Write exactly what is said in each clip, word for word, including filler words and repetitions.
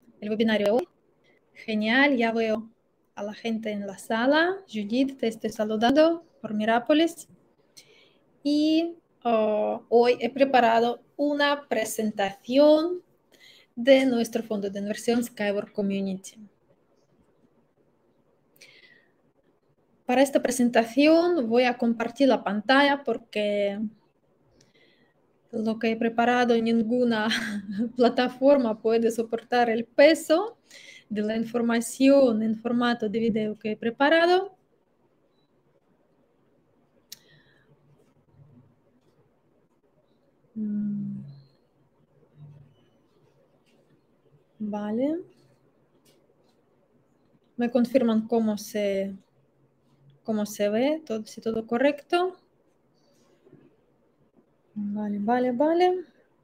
el webinario de hoy. Genial, ya veo a la gente en la sala. Judith, te estoy saludando por Mirápolis. Y uh, hoy he preparado una presentación de nuestro fondo de inversión Skyward Community. Para esta presentación voy a compartir la pantalla porque lo que he preparado en ninguna plataforma puede soportar el peso de la información en formato de video que he preparado. Vale. Me confirman cómo se, cómo se ve, todo, si todo correcto. Vale, vale, vale.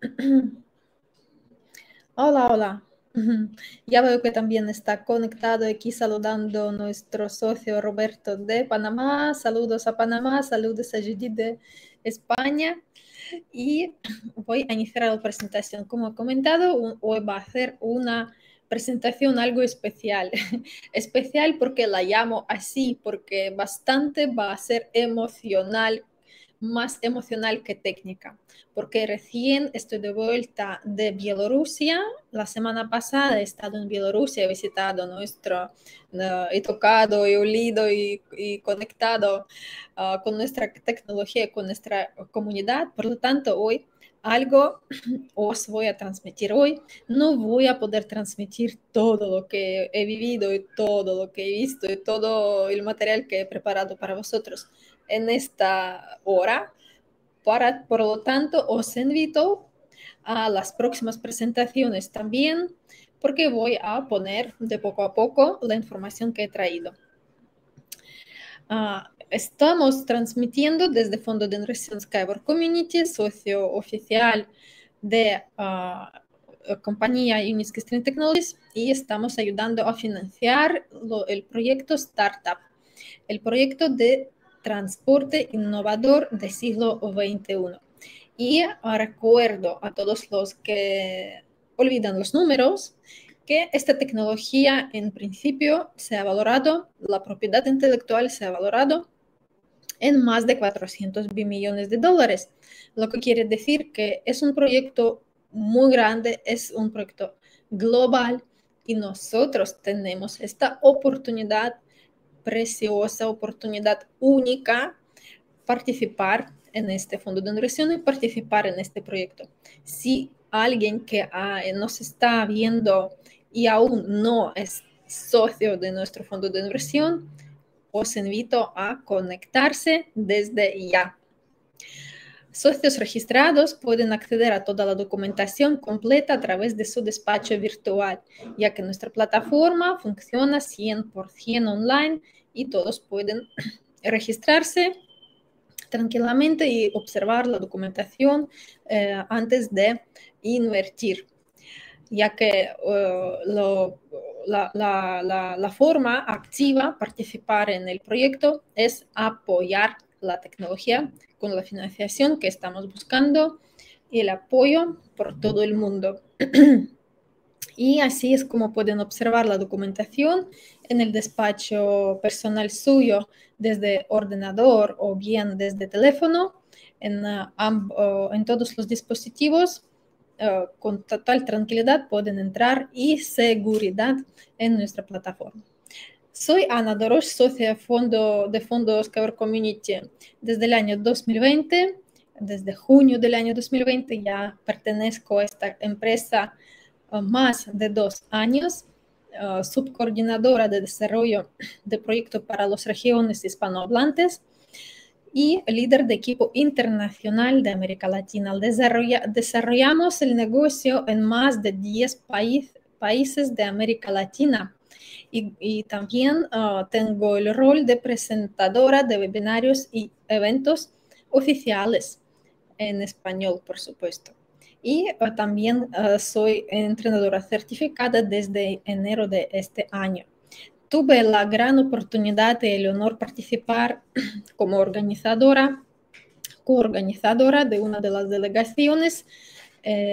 Hola, hola. Ya veo que también está conectado aquí saludando nuestro socio Roberto de Panamá. Saludos a Panamá, saludos a Judith de España. Y voy a iniciar la presentación. Como he comentado, hoy va a hacer una presentación algo especial. Especial porque la llamo así, porque bastante va a ser emocional, más emocional que técnica, porque recién estoy de vuelta de Bielorrusia. La semana pasada he estado en Bielorrusia, he visitado nuestro, uh, he tocado, he olido y, y conectado uh, con nuestra tecnología, con nuestra comunidad. Por lo tanto, hoy algo os voy a transmitir hoy. No voy a poder transmitir todo lo que he vivido y todo lo que he visto y todo el material que he preparado para vosotros en esta hora. Para, por lo tanto, os invito a las próximas presentaciones también, porque voy a poner de poco a poco la información que he traído. Uh, estamos transmitiendo desde Fondo de Inversión Skyward Community, socio oficial de uh, compañía Unique Stream Technologies, y estamos ayudando a financiar lo, el proyecto Startup, el proyecto de transporte innovador del siglo veintiuno. Y recuerdo a todos los que olvidan los números que esta tecnología en principio se ha valorado, la propiedad intelectual se ha valorado en más de cuatrocientos millones de dólares, lo que quiere decir que es un proyecto muy grande, es un proyecto global y nosotros tenemos esta oportunidad, preciosa oportunidad única, participar en este fondo de inversión y participar en este proyecto. Si alguien que ah, nos está viendo y aún no es socio de nuestro fondo de inversión, os invito a conectarse desde ya. Socios registrados pueden acceder a toda la documentación completa a través de su despacho virtual, ya que nuestra plataforma funciona cien por ciento online y todos pueden registrarse tranquilamente y observar la documentación eh, antes de invertir, ya que uh, lo, la, la, la, la forma activa participar en el proyecto es apoyar la tecnología con la financiación que estamos buscando y el apoyo por todo el mundo. Y así es como pueden observar la documentación en el despacho personal suyo desde ordenador o bien desde teléfono, en, uh, en todos los dispositivos. Uh, con total tranquilidad pueden entrar y seguridad en nuestra plataforma. Soy Ana Dorosh, socia de fondo de Fondo Skyward Community desde el año dos mil veinte. Desde junio del año dos mil veinte ya pertenezco a esta empresa uh, más de dos años, uh, subcoordinadora de desarrollo de proyectos para las regiones hispanohablantes y líder de equipo internacional de América Latina. Desarrolla, desarrollamos el negocio en más de diez país, países de América Latina. Y, y también uh, tengo el rol de presentadora de webinarios y eventos oficiales en español, por supuesto. Y uh, también uh, soy entrenadora certificada desde enero de este año. Tuve la gran oportunidad y el honor participar como organizadora, coorganizadora de una de las delegaciones eh,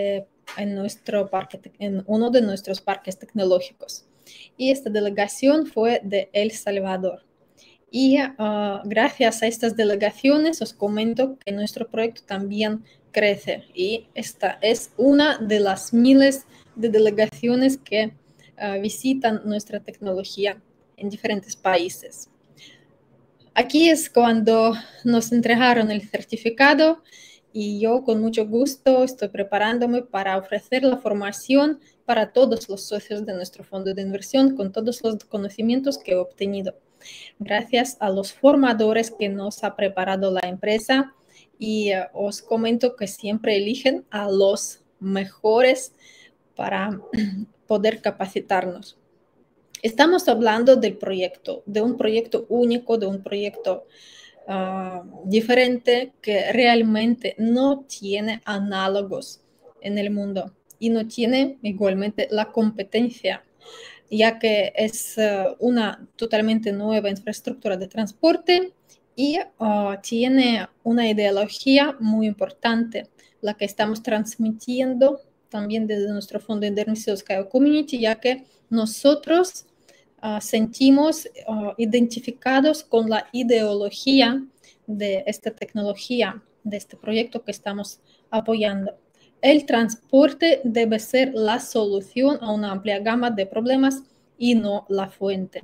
en, nuestro parque, en uno de nuestros parques tecnológicos. Y esta delegación fue de El Salvador. Y uh, gracias a estas delegaciones os comento que nuestro proyecto también crece y esta es una de las miles de delegaciones que uh, visitan nuestra tecnología en diferentes países. Aquí es cuando nos entregaron el certificado y yo con mucho gusto estoy preparándome para ofrecer la formación para todos los socios de nuestro fondo de inversión con todos los conocimientos que he obtenido. Gracias a los formadores que nos ha preparado la empresa y uh, os comento que siempre eligen a los mejores para poder capacitarnos. Estamos hablando del proyecto, de un proyecto único, de un proyecto uh, diferente que realmente no tiene análogos en el mundo y no tiene igualmente la competencia, ya que es uh, una totalmente nueva infraestructura de transporte y uh, tiene una ideología muy importante, la que estamos transmitiendo también desde nuestro fondo de inversión Sky Community, ya que nosotros uh, sentimos uh, identificados con la ideología de esta tecnología, de este proyecto que estamos apoyando. El transporte debe ser la solución a una amplia gama de problemas y no la fuente.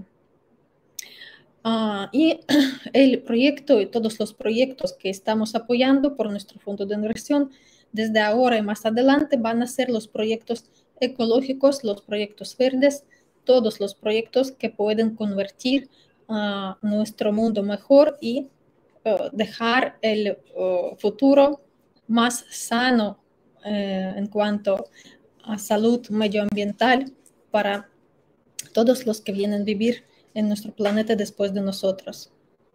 Uh, y el proyecto y todos los proyectos que estamos apoyando por nuestro fondo de inversión desde ahora y más adelante van a ser los proyectos ecológicos, los proyectos verdes, todos los proyectos que pueden convertir uh, nuestro mundo mejor y uh, dejar el uh, futuro más sano Eh, en cuanto a salud medioambiental para todos los que vienen a vivir en nuestro planeta después de nosotros.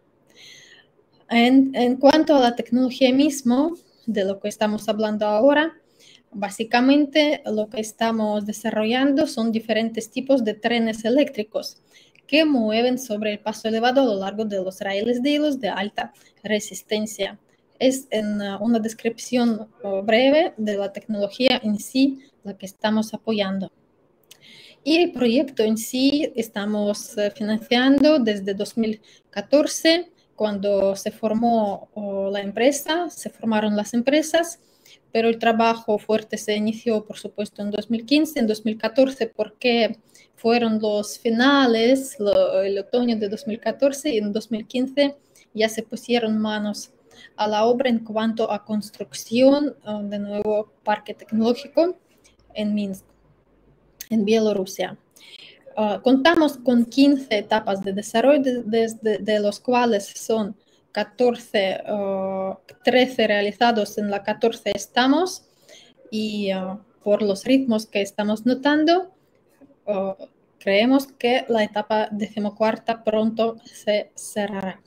En, en cuanto a la tecnología mismo, de lo que estamos hablando ahora, básicamente lo que estamos desarrollando son diferentes tipos de trenes eléctricos que mueven sobre el paso elevado a lo largo de los raíles de hilos de alta resistencia. Es en una descripción breve de la tecnología en sí la que estamos apoyando. Y el proyecto en sí estamos financiando desde dos mil catorce, cuando se formó la empresa, se formaron las empresas, pero el trabajo fuerte se inició, por supuesto, en dos mil quince, en dos mil catorce, porque fueron los finales, lo, el otoño de dos mil catorce, y en dos mil quince ya se pusieron manos a la obra en cuanto a construcción uh, de nuevo parque tecnológico en Minsk, en Bielorrusia. Uh, contamos con quince etapas de desarrollo, de, de, de, de los cuales son catorce, uh, trece realizados, en la catorce estamos, y uh, por los ritmos que estamos notando, uh, creemos que la etapa decimocuarta pronto se cerrará.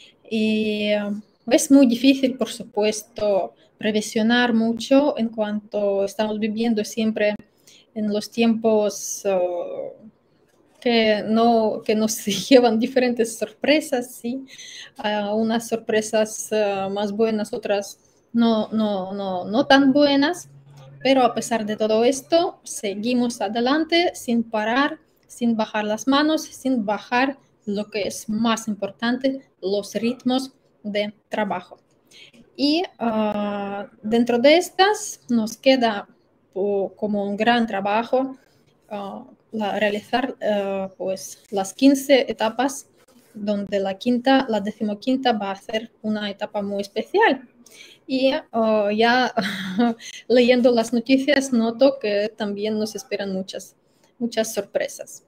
Y uh, es muy difícil, por supuesto, previsionar mucho en cuanto estamos viviendo siempre en los tiempos uh, que, no, que nos llevan diferentes sorpresas, ¿sí? Uh, unas sorpresas uh, más buenas, otras no, no, no, no tan buenas, pero a pesar de todo esto, seguimos adelante sin parar, sin bajar las manos, sin bajar lo que es más importante, los ritmos de trabajo. Y uh, dentro de estas nos queda uh, como un gran trabajo uh, la, realizar uh, pues, las quince etapas, donde la quinta, la decimoquinta va a ser una etapa muy especial. Y uh, ya leyendo las noticias noto que también nos esperan muchas, muchas sorpresas.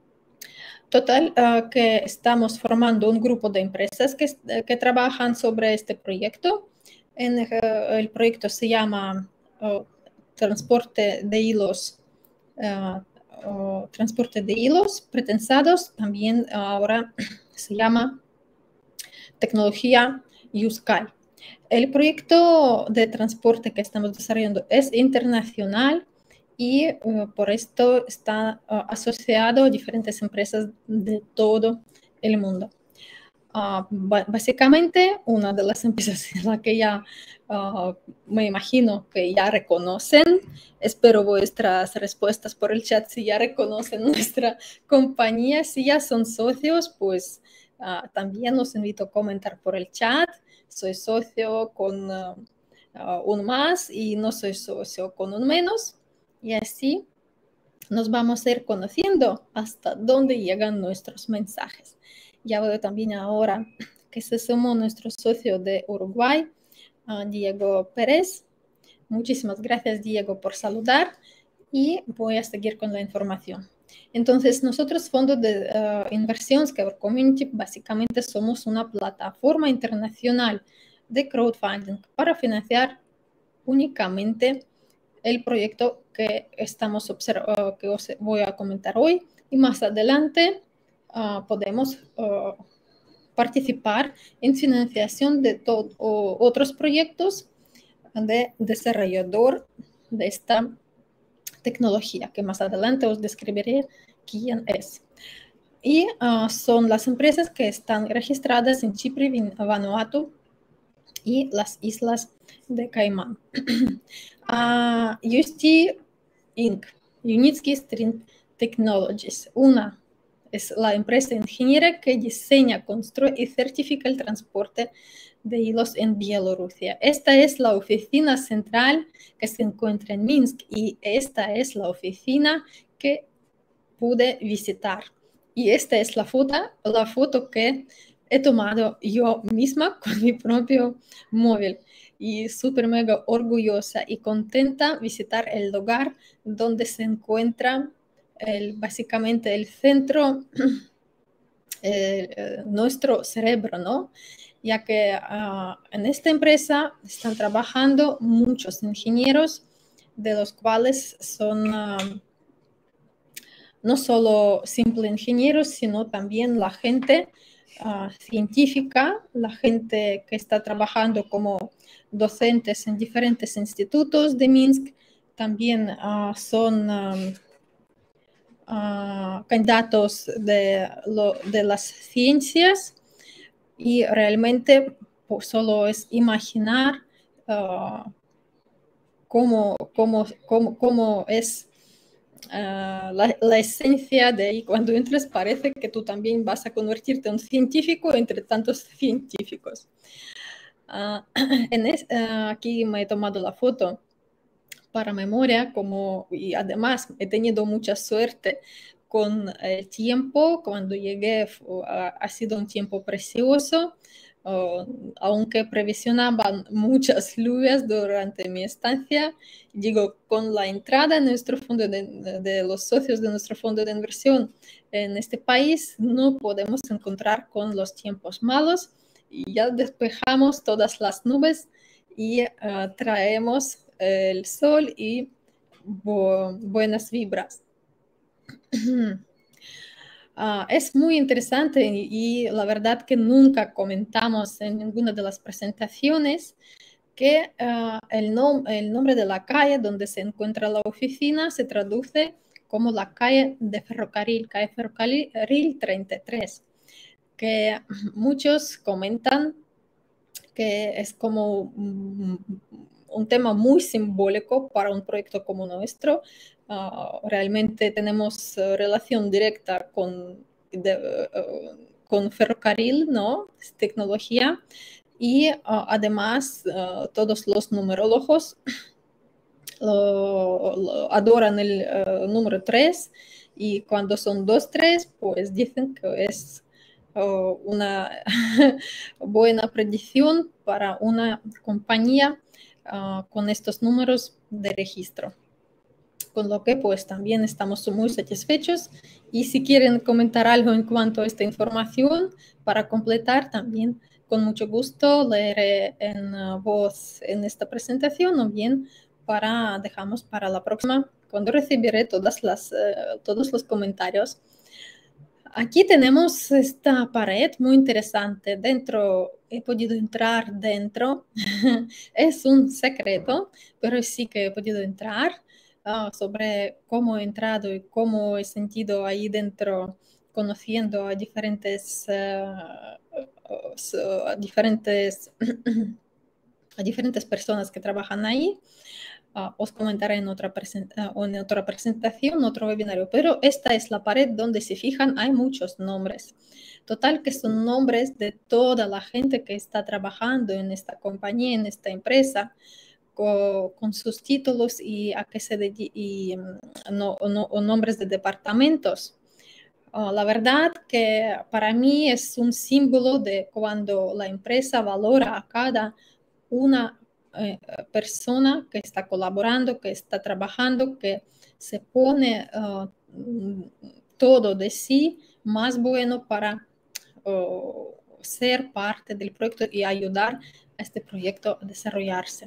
Total, uh, que estamos formando un grupo de empresas que, que trabajan sobre este proyecto. En, uh, el proyecto se llama uh, Transporte de Hilos, uh, uh, Transporte de Hilos Pretensados. También uh, ahora se llama Tecnología USCAI. El proyecto de transporte que estamos desarrollando es internacional y uh, por esto está uh, asociado a diferentes empresas de todo el mundo. Uh, básicamente, una de las empresas en la que ya uh, me imagino que ya reconocen, espero vuestras respuestas por el chat si ya reconocen nuestra compañía, si ya son socios, pues uh, también los invito a comentar por el chat. Soy socio con uh, uh, un más y no soy socio con un menos, y así nos vamos a ir conociendo hasta dónde llegan nuestros mensajes. Ya veo también ahora que se sumó nuestro socio de Uruguay, uh, Diego Pérez. Muchísimas gracias, Diego, por saludar, y voy a seguir con la información. Entonces, nosotros, Fondo de uh, Inversión Skywork Community, básicamente somos una plataforma internacional de crowdfunding para financiar únicamente el proyecto que estamos observando, que os voy a comentar hoy, y más adelante uh, podemos uh, participar en financiación de todo, o, otros proyectos de desarrollador de esta tecnología, que más adelante os describiré quién es. Y uh, son las empresas que están registradas en Chipre, Vanuatu y las islas de Caimán. uh, U S T incorporated, Unitsky String Technologies. Una es la empresa ingeniera que diseña, construye y certifica el transporte de hilos en Bielorrusia. Esta es la oficina central que se encuentra en Minsk, y esta es la oficina que pude visitar. Y esta es la foto, la foto que he tomado yo misma con mi propio móvil, y súper mega orgullosa y contenta visitar el lugar donde se encuentra el, básicamente el centro, eh, nuestro cerebro, ¿no? Ya que uh, en esta empresa están trabajando muchos ingenieros, de los cuales son uh, no solo simples ingenieros, sino también la gente uh, científica, la gente que está trabajando como docentes en diferentes institutos de Minsk, también uh, son um, uh, candidatos de, lo, de las ciencias, y realmente pues, solo es imaginar uh, cómo, cómo, cómo, cómo es Uh, la, la esencia de ahí. Cuando entres parece que tú también vas a convertirte en un científico entre tantos científicos. Uh, en es, uh, aquí me he tomado la foto para memoria, como, y además he tenido mucha suerte con el tiempo. Cuando llegué uh, ha sido un tiempo precioso. Uh, aunque previsionaban muchas lluvias durante mi estancia, digo, con la entrada en nuestro fondo de, de los socios de nuestro fondo de inversión en este país, no podemos encontrar con los tiempos malos, y ya despejamos todas las nubes y uh, traemos el sol y bu buenas vibras. Uh, es muy interesante, y, y la verdad que nunca comentamos en ninguna de las presentaciones que uh, el, nom el nombre de la calle donde se encuentra la oficina se traduce como la calle de ferrocarril, calle Ferrocarril treinta y tres, que muchos comentan que es como un, un tema muy simbólico para un proyecto como nuestro. Uh, realmente tenemos uh, relación directa con, de, uh, con ferrocarril, ¿no? Es tecnología, y uh, además uh, todos los numerólogos lo, lo adoran el uh, número tres, y cuando son dos, tres, pues dicen que es uh, una buena predicción para una compañía uh, con estos números de registro. Con lo que pues también estamos muy satisfechos, y si quieren comentar algo en cuanto a esta información para completar, también con mucho gusto leeré en uh, voz en esta presentación, o bien para dejamos para la próxima, cuando recibiré todas las, uh, todos los comentarios. Aquí tenemos esta pared muy interesante. Dentro, he podido entrar dentro. Es un secreto, pero sí que he podido entrar. Uh, sobre cómo he entrado y cómo he sentido ahí dentro, conociendo a diferentes uh, a diferentes, a diferentes personas que trabajan ahí. Uh, os comentaré en otra, uh, en otra presentación, otro webinario, pero esta es la pared donde, si fijan, hay muchos nombres. Total, que son nombres de toda la gente que está trabajando en esta compañía, en esta empresa, con, con sus títulos y a qué se dedica, y no, no, o nombres de departamentos. Uh, la verdad que para mí es un símbolo de cuando la empresa valora a cada una eh, persona que está colaborando, que está trabajando, que se pone uh, todo de sí más bueno para uh, ser parte del proyecto y ayudar a este proyecto a desarrollarse.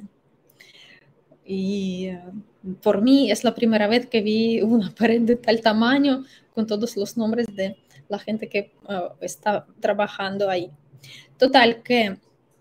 Y uh, por mí es la primera vez que vi una pared de tal tamaño con todos los nombres de la gente que uh, está trabajando ahí. Total, que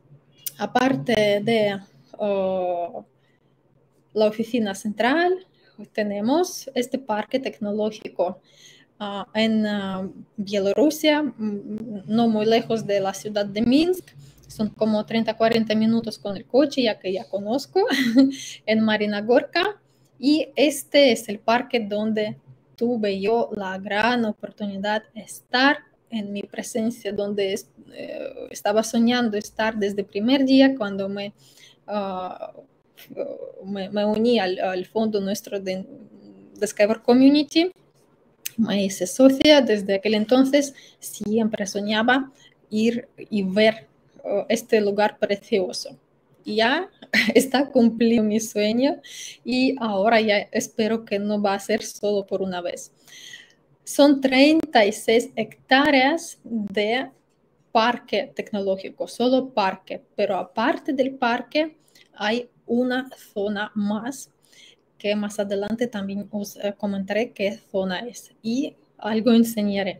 aparte de uh, la oficina central, tenemos este parque tecnológico uh, en uh, Bielorrusia, no muy lejos de la ciudad de Minsk. Son como treinta a cuarenta minutos con el coche, ya que ya conozco, en Marina Gorka. Y este es el parque donde tuve yo la gran oportunidad de estar en mi presencia, donde eh, estaba soñando estar desde el primer día cuando me, uh, me, me uní al, al fondo nuestro de, de Skyward Community. Me hice socia. Desde aquel entonces siempre soñaba ir y ver uh, este lugar precioso. Y ya está cumplido mi sueño y ahora ya espero que no va a ser solo por una vez. Son treinta y seis hectáreas de parque tecnológico, solo parque, pero aparte del parque hay una zona más que más adelante también os uh, comentaré qué zona es y algo enseñaré.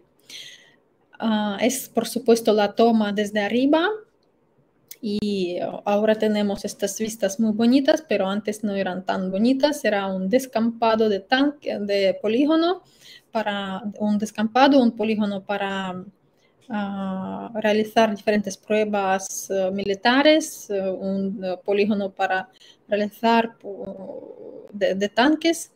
Uh, es, por supuesto, la toma desde arriba y ahora tenemos estas vistas muy bonitas, pero antes no eran tan bonitas. Era un descampado de tanque, de polígono, para un descampado, un polígono para Uh, realizar diferentes pruebas uh, militares, uh, un uh, polígono para realizar uh, de, de tanques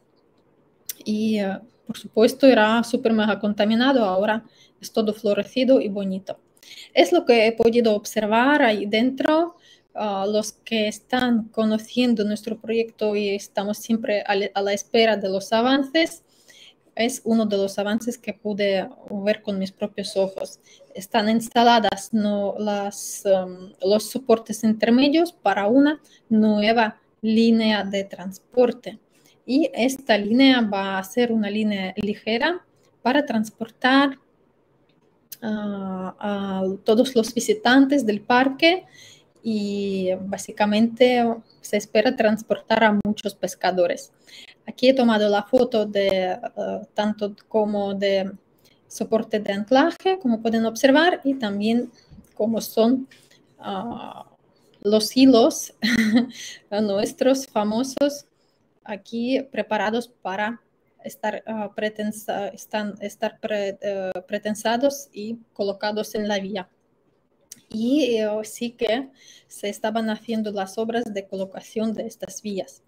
y uh, por supuesto era súper mega contaminado. Ahora es todo florecido y bonito. Es lo que he podido observar ahí dentro. Uh, los que están conociendo nuestro proyecto y estamos siempre a, a la espera de los avances, es uno de los avances que pude ver con mis propios ojos. Están instaladas no, las, um, los soportes intermedios para una nueva línea de transporte. Y esta línea va a ser una línea ligera para transportar uh, a todos los visitantes del parque y básicamente se espera transportar a muchos pescadores. Aquí he tomado la foto de uh, tanto como de soporte de anclaje, como pueden observar, y también como son uh, los hilos nuestros famosos aquí preparados para estar, uh, pretensa, están, estar pre, uh, pretensados y colocados en la vía. Y eh, sí que se estaban haciendo las obras de colocación de estas vías.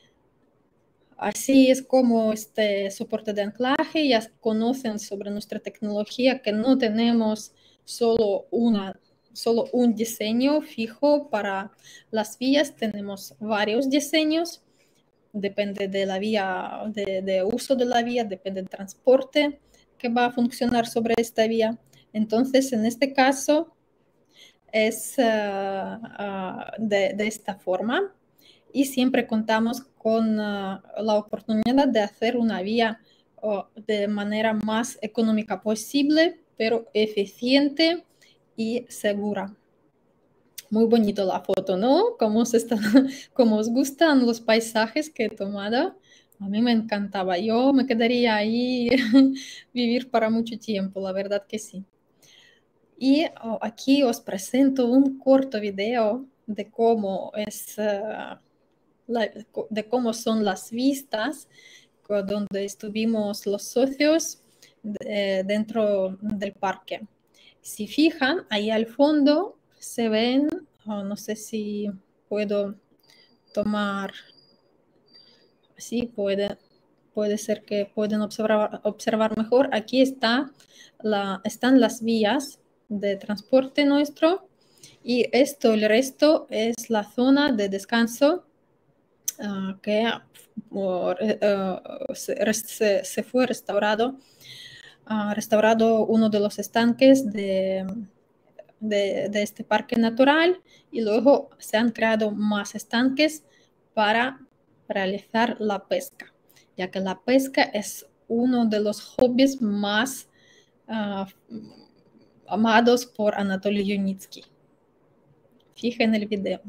Así es como este soporte de anclaje. Ya conocen sobre nuestra tecnología que no tenemos solo, una, solo un diseño fijo para las vías, tenemos varios diseños. Depende de la vía, de, de uso de la vía, depende del transporte que va a funcionar sobre esta vía. Entonces, en este caso, es uh, uh, de, de esta forma y siempre contamos con uh, la oportunidad de hacer una vía uh, de manera más económica posible, pero eficiente y segura. Muy bonito la foto, ¿no? ¿Cómo, se está, cómo os gustan los paisajes que he tomado? A mí me encantaba. Yo me quedaría ahí vivir para mucho tiempo, la verdad que sí. Y oh, aquí os presento un corto video de cómo, es, uh, la, de cómo son las vistas donde estuvimos los socios de, dentro del parque. Si fijan, ahí al fondo se ven, oh, no sé si puedo tomar, sí, puede, puede ser que pueden observar, observar mejor. Aquí está la, están las vías de transporte nuestro y esto, el resto es la zona de descanso uh, que uh, uh, se, se, se fue restaurado, uh, restaurado uno de los estanques de, de, de este parque natural y luego se han creado más estanques para realizar la pesca, ya que la pesca es uno de los hobbies más uh, amados por Anatoly Yunitsky. Fijen el video.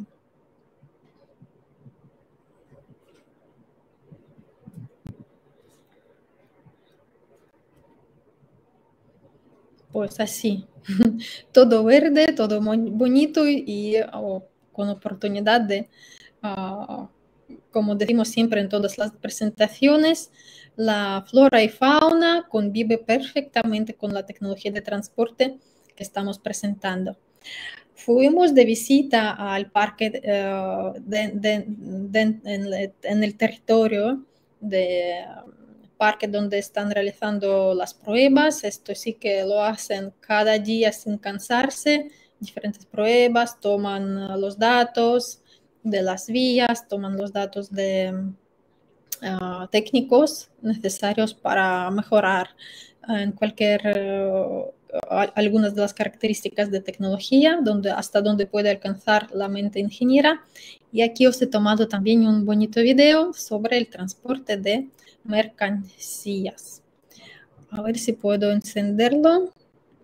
Pues así, todo verde, todo bonito y, y oh, con oportunidad de, uh, como decimos siempre en todas las presentaciones, la flora y fauna convive perfectamente con la tecnología de transporte que estamos presentando. Fuimos de visita al parque uh, de, de, de, en, en el territorio de parque donde están realizando las pruebas. Esto sí que lo hacen cada día sin cansarse, diferentes pruebas, toman los datos de las vías, toman los datos de uh, técnicos necesarios para mejorar uh, en cualquier uh, algunas de las características de tecnología, donde, hasta donde puede alcanzar la mente ingeniera. Y aquí os he tomado también un bonito video sobre el transporte de mercancías. A ver si puedo encenderlo,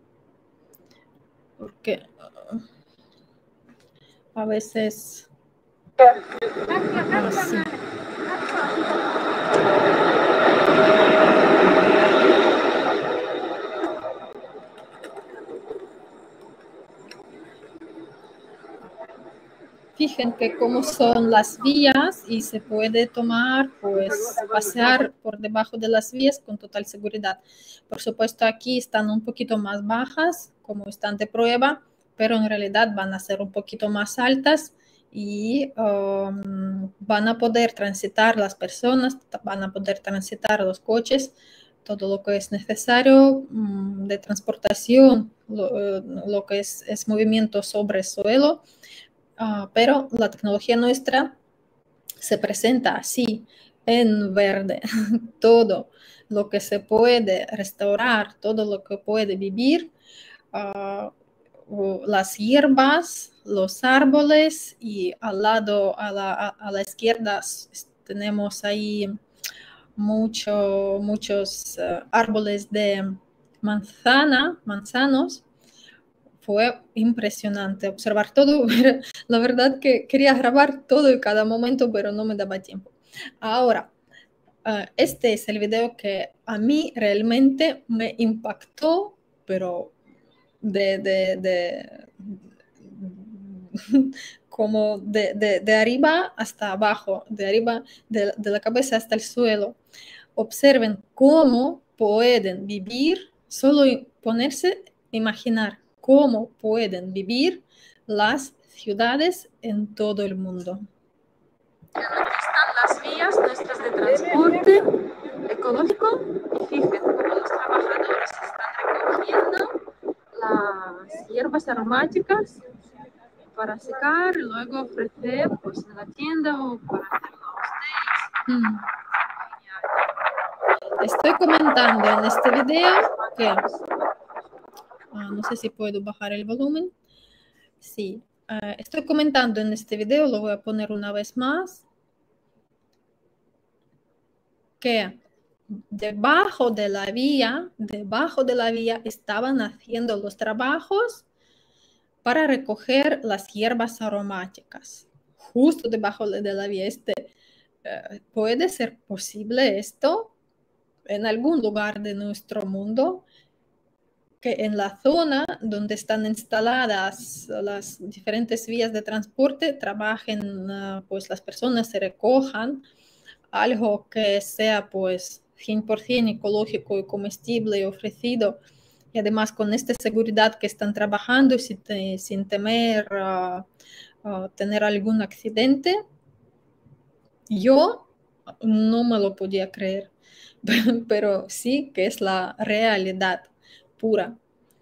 porque uh, a veces... Ah, sí. Fíjense cómo son las vías y se puede tomar, pues, pasear por debajo de las vías con total seguridad. Por supuesto, aquí están un poquito más bajas, como están de prueba, pero en realidad van a ser un poquito más altas y um, van a poder transitar las personas, van a poder transitar los coches, todo lo que es necesario um, de transportación, lo, lo que es, es movimiento sobre el suelo. Uh, pero la tecnología nuestra se presenta así, en verde, todo lo que se puede restaurar, todo lo que puede vivir, uh, las hierbas, los árboles y al lado, a la, a, a la izquierda tenemos ahí mucho, muchos uh, árboles de manzana, manzanos. Fue impresionante observar todo. La verdad que quería grabar todo en cada momento, pero no me daba tiempo. Ahora, este es el video que a mí realmente me impactó, pero de, de, de como de, de, de arriba hasta abajo, de arriba de, de la cabeza hasta el suelo. Observen cómo pueden vivir, solo ponerse, imaginar cómo pueden vivir las ciudades en todo el mundo. Aquí están las vías nuestras de transporte ecológico y fíjense cómo los trabajadores están recogiendo las hierbas aromáticas para secar y luego ofrecer pues, en la tienda o para hacerlo a ustedes. Mm. Estoy comentando en este video que, uh, no sé si puedo bajar el volumen. Sí, uh, estoy comentando en este video, lo voy a poner una vez más, que debajo de la vía, debajo de la vía estaban haciendo los trabajos para recoger las hierbas aromáticas, justo debajo de la vía. Este, uh, ¿puede ser posible esto en algún lugar de nuestro mundo? Que en la zona donde están instaladas las diferentes vías de transporte trabajen uh, pues las personas, se recojan algo que sea pues cien por ciento ecológico y comestible y ofrecido y además con esta seguridad que están trabajando sin, te, sin temer uh, uh, tener algún accidente, yo no me lo podía creer, pero sí que es la realidad pura.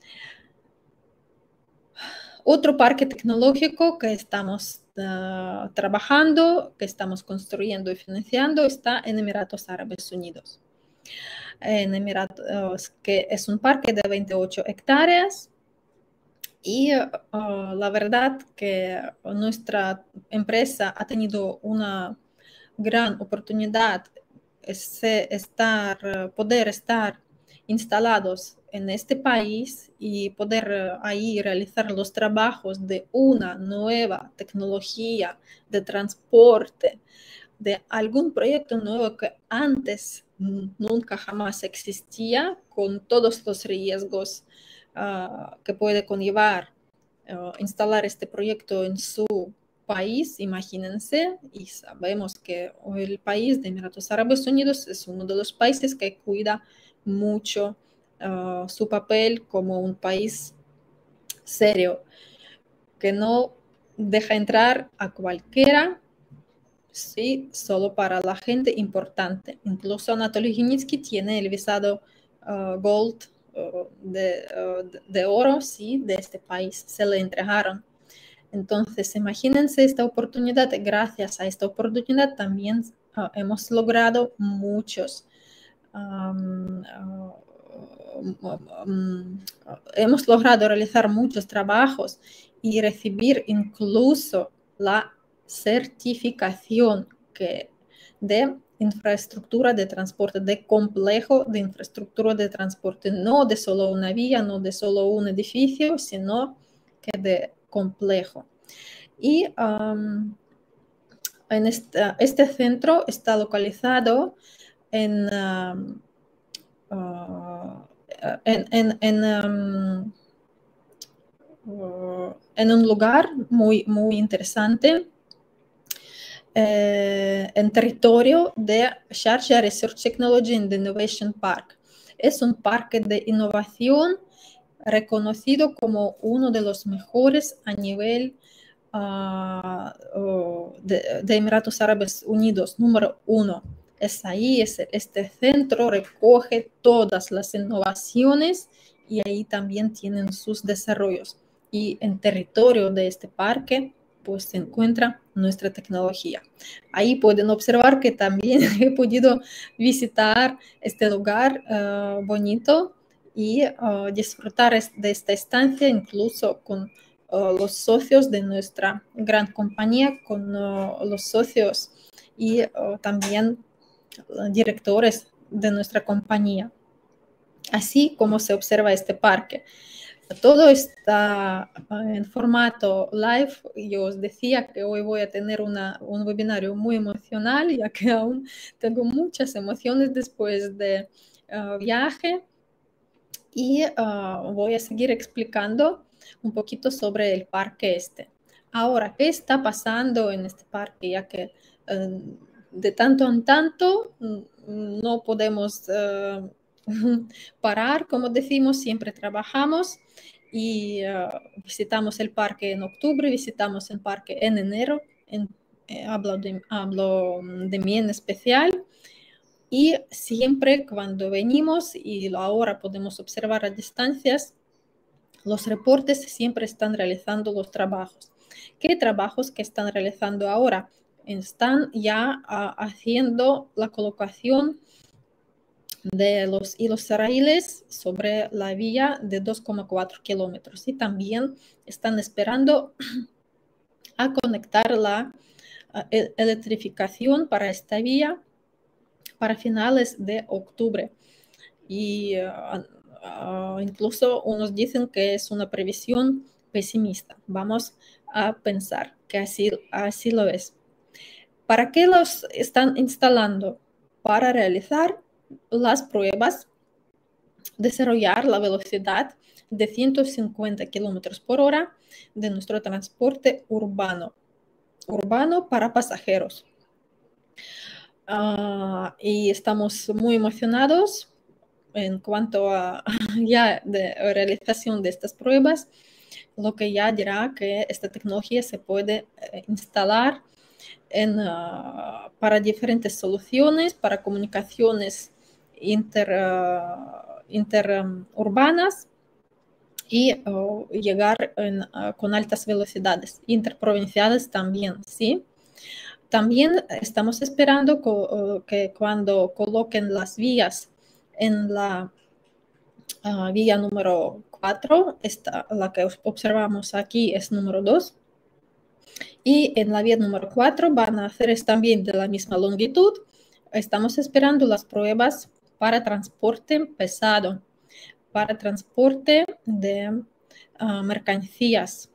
Otro parque tecnológico que estamos uh, trabajando, que estamos construyendo y financiando, está en Emiratos Árabes Unidos. En Emiratos, que es un parque de veintiocho hectáreas. Y uh, la verdad que nuestra empresa ha tenido una gran oportunidad de estar, poder estar instalados en este país y poder ahí realizar los trabajos de una nueva tecnología de transporte, de algún proyecto nuevo que antes nunca jamás existía, con todos los riesgos uh, que puede conllevar uh, instalar este proyecto en su país, imagínense, y sabemos que el país de Emiratos Árabes Unidos es uno de los países que cuida mucho uh, su papel como un país serio, que no deja entrar a cualquiera, sí, solo para la gente importante. Incluso Anatoly Yunitsky tiene el visado uh, Gold uh, de, uh, de oro, sí, de este país, se le entregaron. Entonces, imagínense esta oportunidad. Gracias a esta oportunidad también uh, hemos logrado muchos, um, uh, um, uh, hemos logrado realizar muchos trabajos y recibir incluso la certificación que de infraestructura de transporte, de complejo de infraestructura de transporte, no de solo una vía, no de solo un edificio, sino que de complejo. Y um, en esta, este centro está localizado en, um, uh, en, en, en, um, uh, en un lugar muy, muy interesante, eh, en territorio de Sharjah Research Technology and Innovation Park. Es un parque de innovación reconocido como uno de los mejores a nivel uh, uh, de, de Emiratos Árabes Unidos, número uno. Es ahí, es, este centro recoge todas las innovaciones y ahí también tienen sus desarrollos. Y en territorio de este parque pues se encuentra nuestra tecnología. Ahí pueden observar que también he podido visitar este lugar uh, bonito y uh, disfrutar de esta estancia incluso con uh, los socios de nuestra gran compañía, con uh, los socios y uh, también uh, directores de nuestra compañía. Así como se observa este parque. Todo está en formato live. Yo os decía que hoy voy a tener una, un webinario muy emocional, ya que aún tengo muchas emociones después de uh, viaje. Y uh, voy a seguir explicando un poquito sobre el parque este. Ahora, ¿qué está pasando en este parque? Ya que uh, de tanto en tanto no podemos uh, parar, como decimos, siempre trabajamos y uh, visitamos el parque en octubre, visitamos el parque en enero, en, eh, hablo, de, hablo de mí en especial. Y siempre cuando venimos, y ahora podemos observar a distancias, los reportes siempre están realizando los trabajos. ¿Qué trabajos que están realizando ahora? Están ya uh, haciendo la colocación de los hilos raíles sobre la vía de dos coma cuatro kilómetros y también están esperando a conectar la uh, electrificación para esta vía para finales de octubre. Y uh, uh, incluso unos dicen que es una previsión pesimista. Vamos a pensar que así, así lo es. ¿Para qué los están instalando? Para realizar las pruebas, desarrollar la velocidad de ciento cincuenta kilómetros por hora de nuestro transporte urbano, urbano para pasajeros. Uh, y estamos muy emocionados en cuanto a ya de realización de estas pruebas, lo que ya dirá que esta tecnología se puede eh, instalar en, uh, para diferentes soluciones, para comunicaciones inter, uh, interurbanas y uh, llegar en, uh, con altas velocidades, interprovinciales también, ¿sí? También estamos esperando co que cuando coloquen las vías en la uh, vía número cuatro, esta, la que observamos aquí es número dos, y en la vía número cuatro van a hacer también de la misma longitud. Estamos esperando las pruebas para transporte pesado, para transporte de uh, mercancías.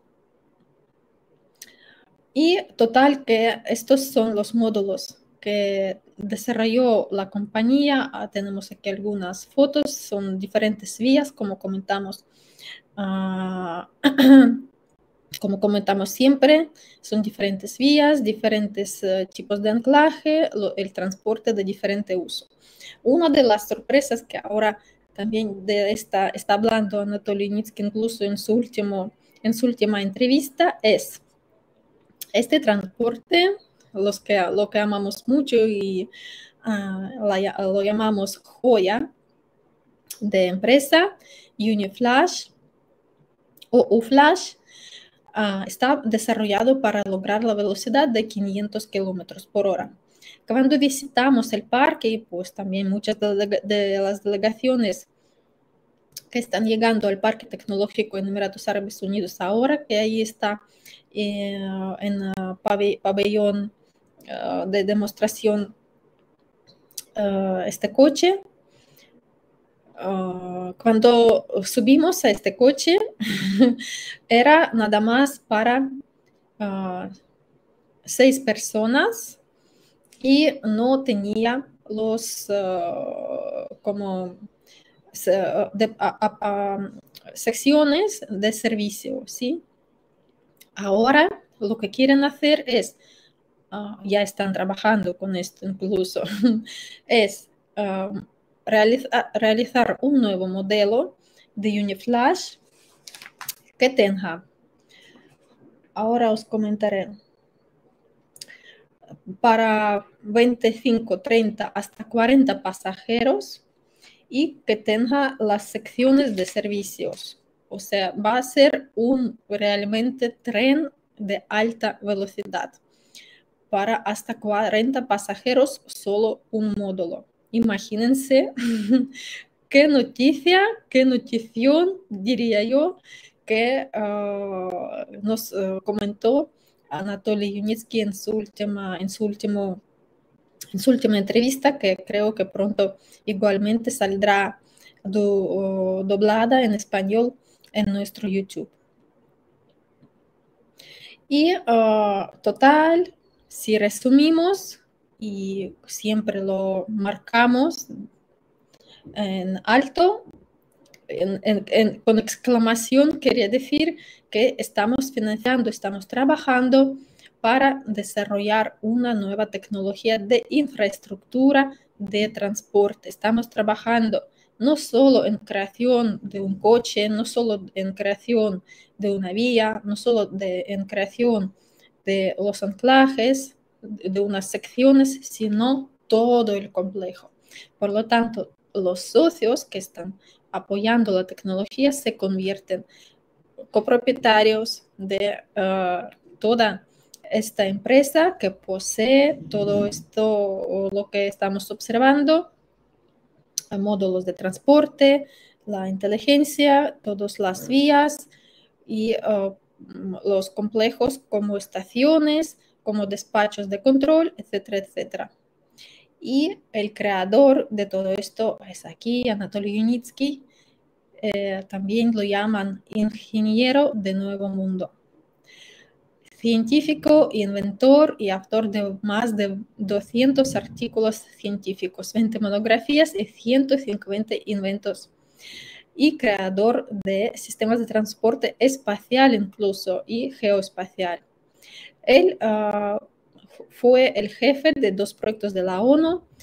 Y total que estos son los módulos que desarrolló la compañía. Ah, tenemos aquí algunas fotos, son diferentes vías, como comentamos, uh, como comentamos siempre, son diferentes vías, diferentes uh, tipos de anclaje, lo, el transporte de diferente uso. Una de las sorpresas que ahora también de esta, está hablando Anatoly Yunitsky incluso en su, último, en su última entrevista es este transporte, los que, lo que amamos mucho y uh, la, lo llamamos joya de empresa, Uniflash o UFlash, uh, está desarrollado para lograr la velocidad de quinientos kilómetros por hora. Cuando visitamos el parque, pues también muchas de, de las delegaciones que están llegando al Parque Tecnológico en Emiratos Árabes Unidos ahora, que ahí está eh, en uh, pabellón uh, de demostración uh, este coche. Uh, cuando subimos a este coche, era nada más para uh, seis personas y no tenía los uh, como de, a, a, a, secciones de servicio, ¿sí? Ahora lo que quieren hacer es, uh, ya están trabajando con esto incluso, es uh, realiza, realizar un nuevo modelo de Uniflash que tenga, ahora os comentaré, para veinticinco, treinta hasta cuarenta pasajeros y que tenga las secciones de servicios. O sea, va a ser un realmente tren de alta velocidad para hasta cuarenta pasajeros, solo un módulo. Imagínense qué noticia, qué notición, diría yo, que uh, nos uh, comentó Anatoly Yunitsky en su última, en su último en su última entrevista, que creo que pronto igualmente saldrá do, doblada en español en nuestro YouTube. Y uh, total, si resumimos y siempre lo marcamos en alto, en, en, en, con exclamación, quería decir que estamos financiando, estamos trabajando para desarrollar una nueva tecnología de infraestructura de transporte. Estamos trabajando no solo en creación de un coche, no solo en creación de una vía, no solo de, en creación de los anclajes, de unas secciones, sino todo el complejo. Por lo tanto, los socios que están apoyando la tecnología se convierten copropietarios de uh, toda esta empresa que posee todo esto, lo que estamos observando, módulos de transporte, la inteligencia, todas las vías y uh, los complejos como estaciones, como despachos de control, etcétera, etcétera. Y el creador de todo esto es aquí, Anatoly Yunitsky, eh, también lo llaman ingeniero de nuevo mundo. Científico, inventor y autor de más de doscientos artículos científicos, veinte monografías y ciento cincuenta inventos. Y creador de sistemas de transporte espacial incluso y geoespacial. Él uh, fue el jefe de dos proyectos de la ONU,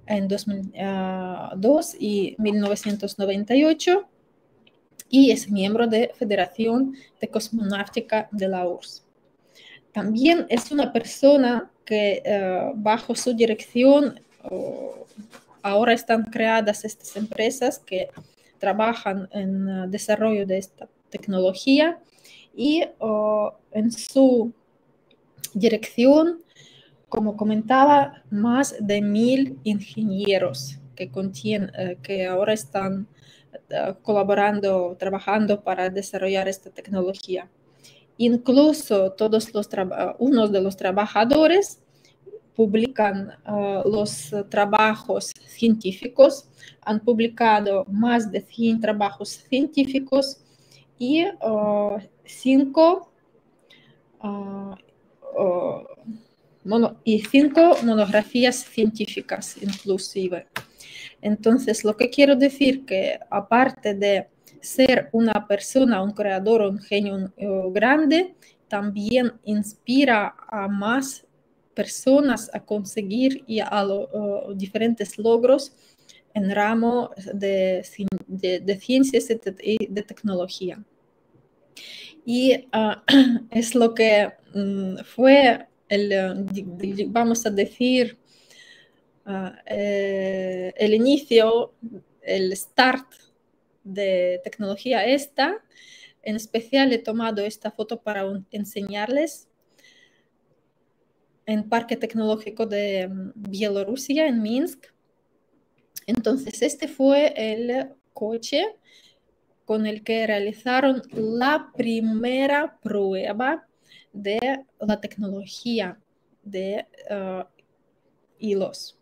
en dos mil dos y mil novecientos noventa y ocho y es miembro de Federación de Cosmonáutica de la U R S S. También es una persona que uh, bajo su dirección uh, ahora están creadas estas empresas que trabajan en uh, desarrollo de esta tecnología y uh, en su dirección, como comentaba, más de mil ingenieros que, contienen, uh, que ahora están uh, colaborando, trabajando para desarrollar esta tecnología. Incluso todos los unos de los trabajadores publican uh, los trabajos científicos, han publicado más de cien trabajos científicos y uh, cinco, uh, uh, mono, y cinco monografías científicas inclusive. Entonces, lo que quiero decir que aparte de ser una persona, un creador, un genio uh, grande, también inspira a más personas a conseguir y a lo, uh, diferentes logros en ramo de, de, de ciencias y de, de tecnología. Y uh, es lo que um, fue el, vamos a decir, uh, eh, el inicio, el start de tecnología esta. En especial he tomado esta foto para un, enseñarles en Parque Tecnológico de um, Bielorrusia, en Minsk. Entonces, este fue el coche con el que realizaron la primera prueba de la tecnología de uh, hilos.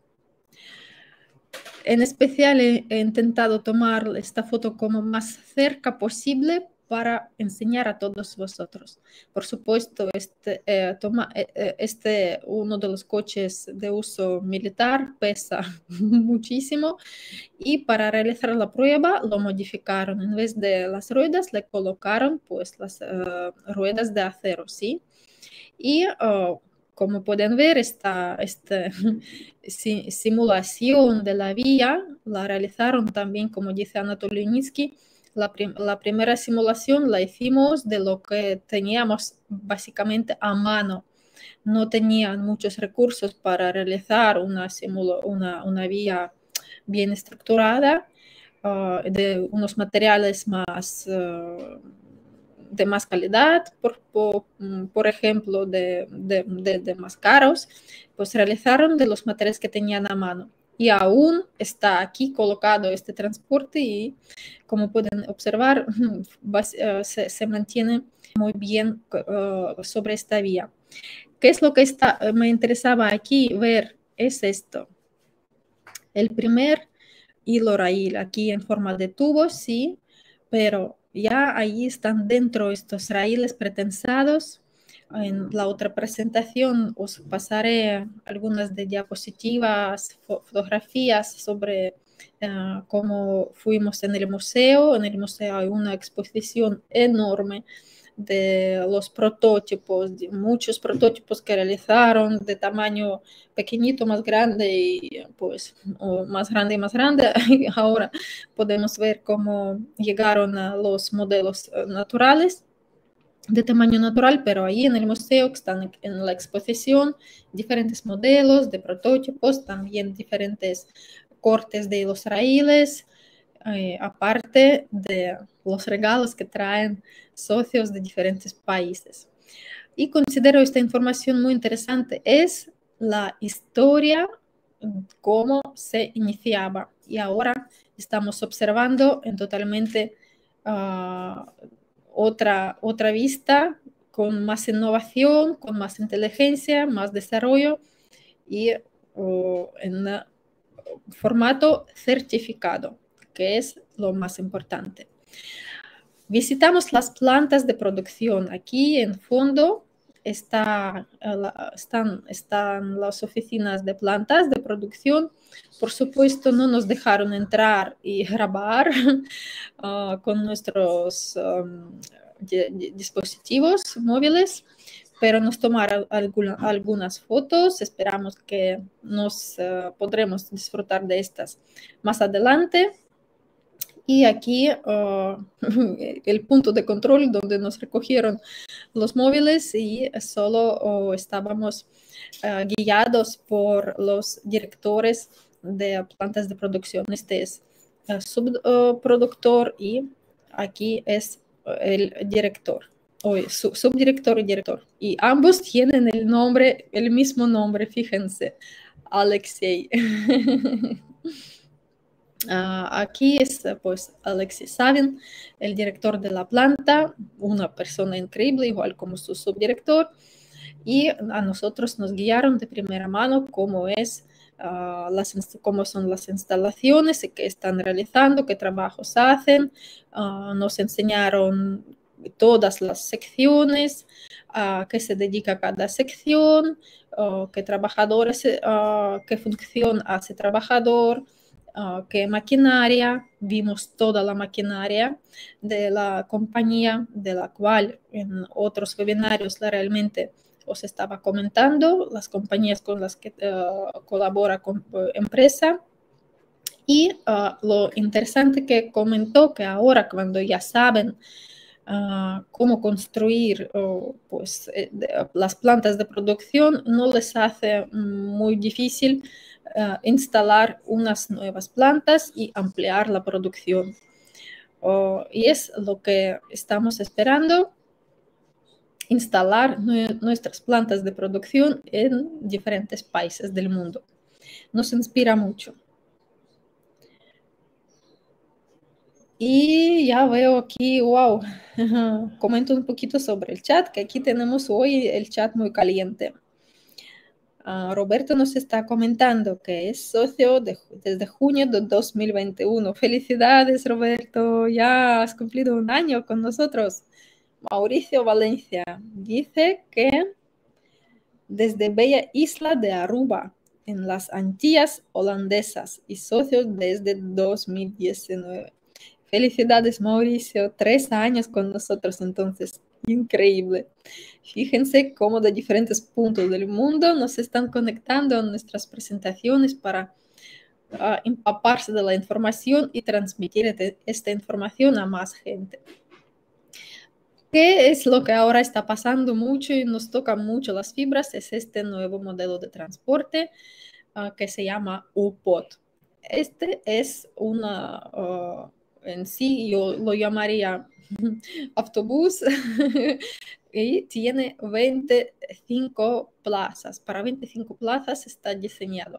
En especial he, he intentado tomar esta foto como más cerca posible para enseñar a todos vosotros. Por supuesto, este, eh, toma, eh, este uno de los coches de uso militar pesa muchísimo y para realizar la prueba lo modificaron. En vez de las ruedas le colocaron pues las uh, ruedas de acero, ¿sí? Y uh, como pueden ver, esta, esta simulación de la vía la realizaron también, como dice Anatoly Yunitsky, la, prim la primera simulación la hicimos de lo que teníamos básicamente a mano. No tenían muchos recursos para realizar una, una, una vía bien estructurada, uh, de unos materiales más... Uh, de más calidad, por, por, por ejemplo, de, de, de, de más caros, pues realizaron de los materiales que tenían a mano. Y aún está aquí colocado este transporte y, como pueden observar, se, se mantiene muy bien uh, sobre esta vía. ¿Qué es lo que está, me interesaba aquí ver? Es esto. El primer hilo raíl aquí en forma de tubo, sí, pero ya ahí están dentro estos raíles pretensados. En la otra presentación os pasaré algunas de diapositivas, fotografías sobre uh, cómo fuimos en el museo. En el museo hay una exposición enorme de los prototipos, de muchos prototipos que realizaron de tamaño pequeñito, más grande y pues o más grande y más grande. Ahora podemos ver cómo llegaron a los modelos naturales de tamaño natural, pero ahí en el museo están en la exposición diferentes modelos de prototipos, también diferentes cortes de los raíles, eh, aparte de los regalos que traen socios de diferentes países. Y considero esta información muy interesante. Es la historia, cómo se iniciaba. Y ahora estamos observando en totalmente uh, otra, otra vista, con más innovación, con más inteligencia, más desarrollo y uh, en uh, formato certificado, que es lo más importante. Visitamos las plantas de producción. Aquí en fondo está, están, están las oficinas de plantas de producción. Por supuesto, no nos dejaron entrar y grabar uh, con nuestros um, dispositivos móviles, pero nos tomaron alguna, algunas fotos. Esperamos que nos uh, podremos disfrutar de estas más adelante. Y aquí uh, el punto de control donde nos recogieron los móviles y solo uh, estábamos uh, guiados por los directores de plantas de producción. Este es el subproductor uh, y aquí es el director, o su, subdirector y director. Y ambos tienen el nombre, el mismo nombre, fíjense, Alexei. Uh, aquí es pues Alexei Savin, el director de la planta, una persona increíble, igual como su subdirector, y a nosotros nos guiaron de primera mano cómo es, uh, las, cómo son las instalaciones y qué están realizando, qué trabajos hacen. Uh, nos enseñaron todas las secciones, a uh, qué se dedica cada sección, uh, qué trabajadores, uh, qué función hace trabajador, Uh, qué maquinaria. Vimos toda la maquinaria de la compañía, de la cual en otros webinarios realmente os estaba comentando, las compañías con las que uh, colabora con uh, empresa. Y uh, lo interesante que comentó, que ahora cuando ya saben uh, cómo construir uh, pues, eh, de, uh, las plantas de producción, no les hace muy difícil Uh, instalar unas nuevas plantas y ampliar la producción. Uh, y es lo que estamos esperando, instalar nuestras plantas de producción en diferentes países del mundo. Nos inspira mucho. Y ya veo aquí, wow, comento un poquito sobre el chat, que aquí tenemos hoy el chat muy caliente. Uh, Roberto nos está comentando que es socio de, desde junio de dos mil veintiuno. Felicidades, Roberto, ya has cumplido un año con nosotros. Mauricio Valencia dice que desde bella isla de Aruba, en las Antillas holandesas, y socio desde dos mil diecinueve. Felicidades, Mauricio, tres años con nosotros entonces. Increíble. Fíjense cómo de diferentes puntos del mundo nos están conectando a nuestras presentaciones para uh, empaparse de la información y transmitir este, esta información a más gente. ¿Qué es lo que ahora está pasando mucho y nos toca mucho las fibras? Es este nuevo modelo de transporte uh, que se llama U P O T. Este es una, uh, en sí yo lo llamaría autobús y tiene veinticinco plazas. Para veinticinco plazas está diseñado.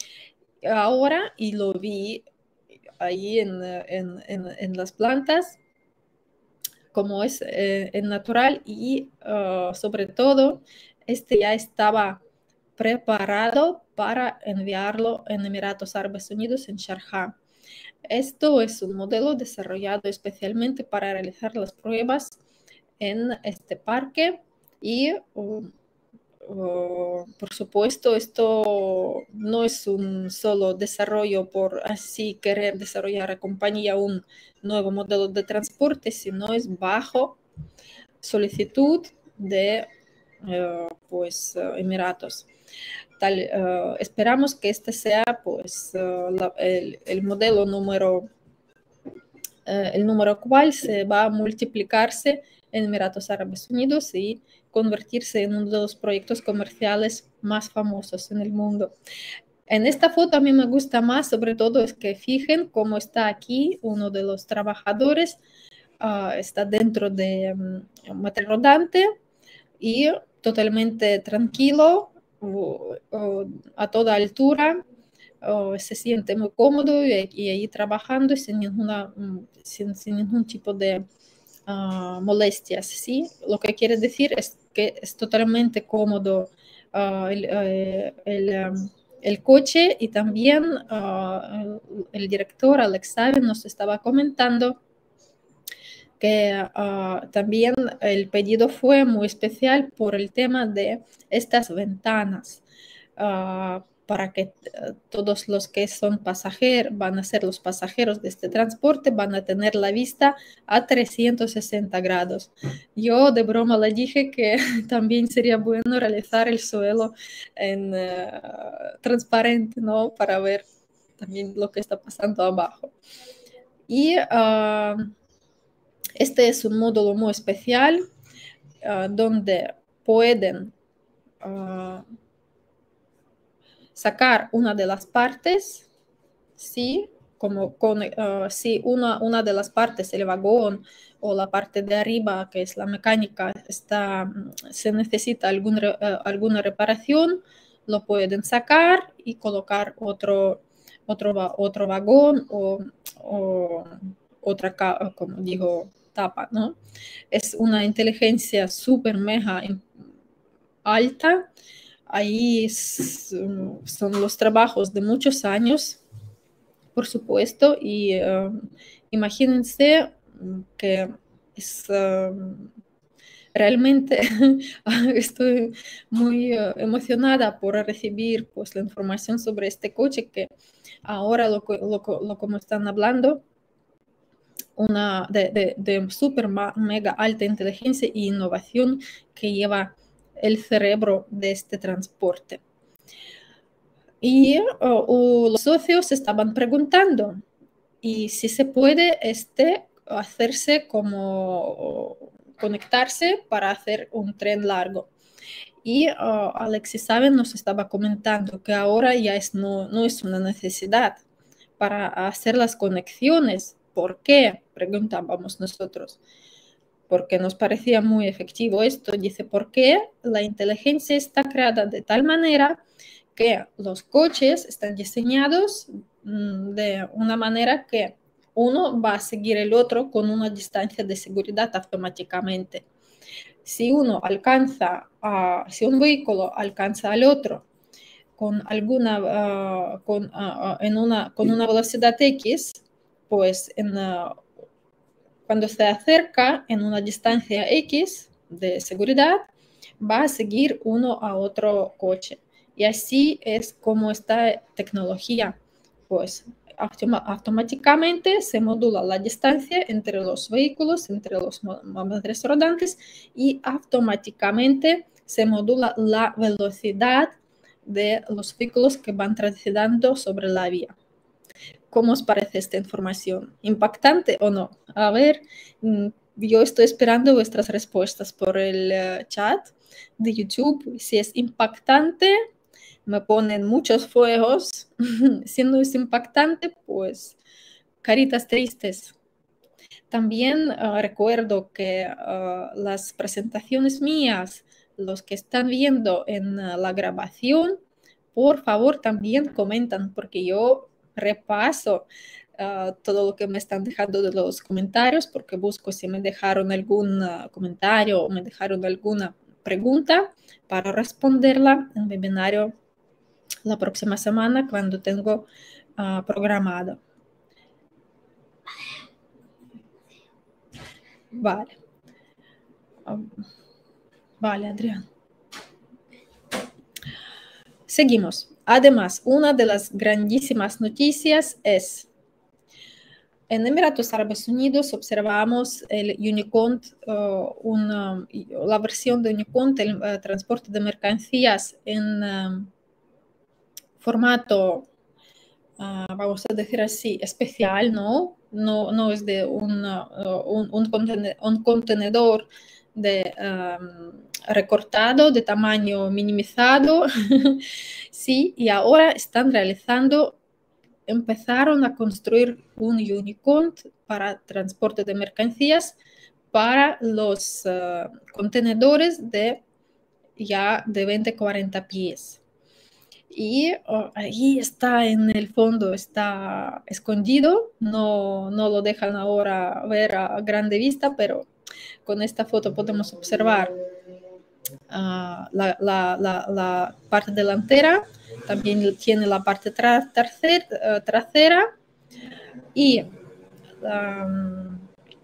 Ahora, y lo vi ahí en, en, en, en las plantas, como es eh, en natural y uh, sobre todo, este ya estaba preparado para enviarlo en Emiratos Árabes Unidos, en Sharjah. Esto es un modelo desarrollado especialmente para realizar las pruebas en este parque y uh, uh, por supuesto esto no es un solo desarrollo por así querer desarrollar a compañía un nuevo modelo de transporte, sino es bajo solicitud de uh, pues uh, Emiratos. Tal, uh, esperamos que este sea pues uh, la, el, el modelo número uh, el número cual se va a multiplicarse en Emiratos Árabes Unidos y convertirse en uno de los proyectos comerciales más famosos en el mundo. En esta foto a mí me gusta más, sobre todo, es que fijen cómo está aquí uno de los trabajadores, uh, está dentro de um, material rodante y totalmente tranquilo, uh, uh, a toda altura, uh, se siente muy cómodo y, y ahí trabajando sin, ninguna, sin, sin ningún tipo de uh, molestias, ¿sí? Lo que quiere decir es que es totalmente cómodo uh, el, uh, el, um, el coche y también uh, el, el director Alex Savin nos estaba comentando que uh, también el pedido fue muy especial por el tema de estas ventanas uh, para que uh, todos los que son pasajeros, van a ser los pasajeros de este transporte, van a tener la vista a trescientos sesenta grados. Yo de broma le dije que también sería bueno realizar el suelo en uh, transparente, ¿no? Para ver también lo que está pasando abajo. Y uh, este es un módulo muy especial uh, donde pueden uh, sacar una de las partes, ¿sí? Como con, uh, si una, una de las partes, el vagón o la parte de arriba, que es la mecánica, está, se necesita algún, uh, alguna reparación, lo pueden sacar y colocar otro, otro, otro vagón o, o otra, como digo, tapa, ¿no? Es una inteligencia súper mega alta. Ahí es, son los trabajos de muchos años, por supuesto, y uh, imagínense que es uh, realmente estoy muy uh, emocionada por recibir pues, la información sobre este coche que ahora lo, lo, lo como están hablando, una de, de, de super mega alta inteligencia e innovación que lleva el cerebro de este transporte. Y uh, uh, los socios estaban preguntando y si se puede este, hacerse como uh, conectarse para hacer un tren largo. Y uh, Alexis Saben nos estaba comentando que ahora ya es, no, no es una necesidad para hacer las conexiones. ¿Por qué? Preguntábamos nosotros. Porque nos parecía muy efectivo esto. Dice, porque la inteligencia está creada de tal manera que los coches están diseñados de una manera que uno va a seguir el otro con una distancia de seguridad automáticamente. Si uno alcanza, a, si un vehículo alcanza al otro con alguna, uh, con, uh, en una, con una velocidad X, pues en, uh, cuando se acerca en una distancia X de seguridad, va a seguir uno a otro coche. Y así es como esta tecnología, pues automáticamente se modula la distancia entre los vehículos, entre los móviles rodantes y automáticamente se modula la velocidad de los vehículos que van transitando sobre la vía. ¿Cómo os parece esta información? ¿Impactante o no? A ver, yo estoy esperando vuestras respuestas por el chat de YouTube. Si es impactante, me ponen muchos fuegos. Si no es impactante, pues caritas tristes. También uh, recuerdo que uh, las presentaciones mías, los que están viendo en uh, la grabación, por favor también comentan, porque yo repaso uh, todo lo que me están dejando de los comentarios, porque busco si me dejaron algún uh, comentario o me dejaron alguna pregunta para responderla en el webinario la próxima semana cuando tengo uh, programado. Vale. Um, vale, Adrián. Seguimos. Además, una de las grandísimas noticias es, en Emiratos Árabes Unidos observamos el Unicont, uh, una, la versión de Unicont, el uh, transporte de mercancías en um, formato, uh, vamos a decir así, especial, ¿no? No, no es de una, uh, un, un, contenedor, un contenedor de um, recortado, de tamaño minimizado, sí, y ahora están realizando, empezaron a construir un Unicont para transporte de mercancías para los uh, contenedores de ya de veinte a cuarenta pies. Y oh, ahí está en el fondo, está escondido, no, no lo dejan ahora ver a grande vista, pero con esta foto podemos observar uh, la, la, la, la parte delantera, también tiene la parte tra tercer, uh, trasera y um,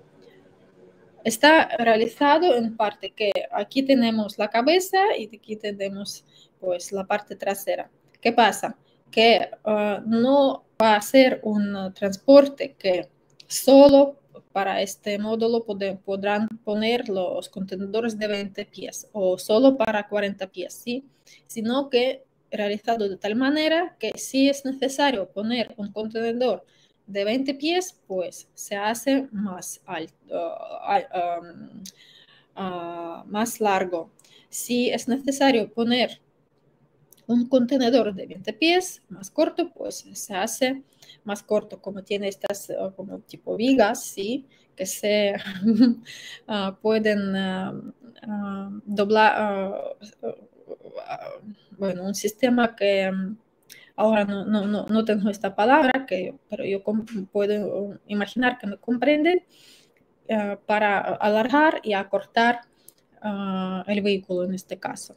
está realizado en parte que aquí tenemos la cabeza y aquí tenemos pues la parte trasera. ¿Qué pasa? Que uh, no va a ser un transporte que solo para este módulo pod podrán poner los contenedores de veinte pies o solo para cuarenta pies, ¿sí? Sino que realizado de tal manera que si es necesario poner un contenedor de veinte pies, pues se hace más alto, uh, um, uh, más largo. Si es necesario poner un contenedor de veinte pies más corto, pues se hace más corto, como tiene estas uh, como tipo vigas, ¿sí? Que se uh, pueden uh, uh, doblar, uh, uh, bueno, un sistema que um, ahora no, no, no, no tengo esta palabra, que, pero yo puedo imaginar que me comprenden, uh, para alargar y acortar uh, el vehículo en este caso.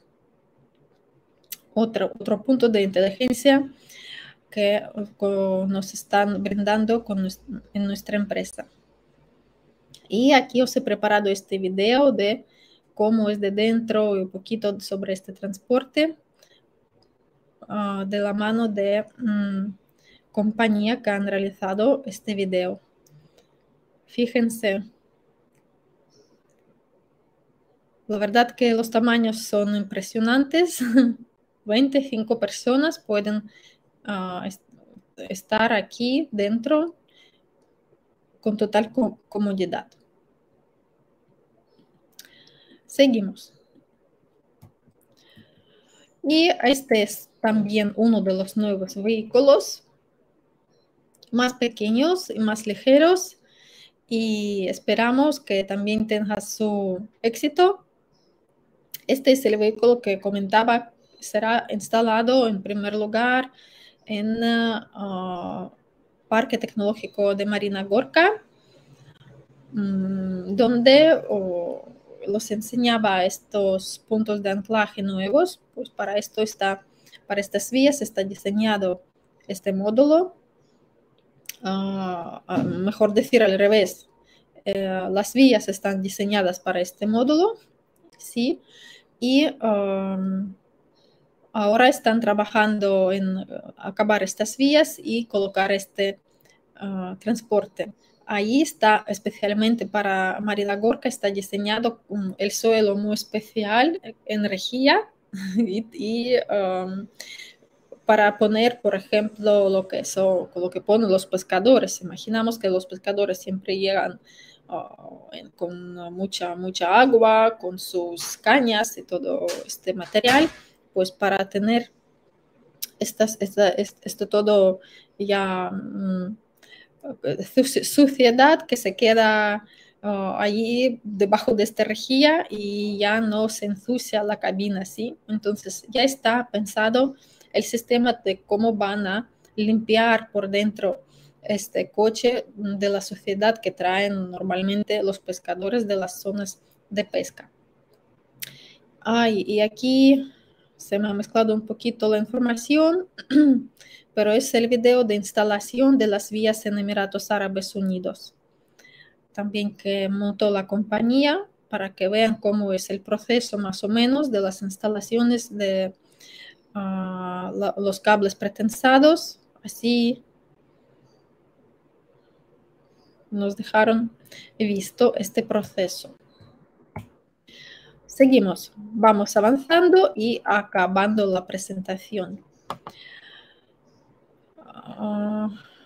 Otro, otro punto de inteligencia que nos están brindando con, en nuestra empresa. Y aquí os he preparado este video de cómo es de dentro y un poquito sobre este transporte uh, de la mano de um, compañía que han realizado este video. Fíjense, la verdad que los tamaños son impresionantes. veinticinco personas pueden uh, estar aquí dentro con total comodidad. Seguimos. Y este es también uno de los nuevos vehículos más pequeños y más ligeros, y esperamos que también tenga su éxito. Este es el vehículo que comentaba, será instalado en primer lugar en uh, Parque Tecnológico de Marina Gorka, um, donde uh, los enseñaba estos puntos de anclaje nuevos. Pues para esto está, para estas vías está diseñado este módulo. Uh, uh, mejor decir al revés, uh, las vías están diseñadas para este módulo, ¿sí? Y um, ahora están trabajando en uh, acabar estas vías y colocar este uh, transporte. Ahí está, especialmente para Marina Gorka, está diseñado um, el suelo muy especial, energía, y, y um, para poner, por ejemplo, lo que, son, lo que ponen los pescadores. Imaginamos que los pescadores siempre llegan uh, en, con mucha, mucha agua, con sus cañas y todo este material, pues para tener estas, esta, este, esto todo ya um, suciedad que se queda uh, allí debajo de esta rejilla y ya no se ensucia la cabina, ¿sí? Entonces ya está pensado el sistema de cómo van a limpiar por dentro este coche de la suciedad que traen normalmente los pescadores de las zonas de pesca. Ay, y aquí se me ha mezclado un poquito la información, pero es el video de instalación de las vías en Emiratos Árabes Unidos. También que montó la compañía para que vean cómo es el proceso más o menos de las instalaciones de uh, la, los cables pretensados. Así nos dejaron visto este proceso. Seguimos, vamos avanzando y acabando la presentación. Uh,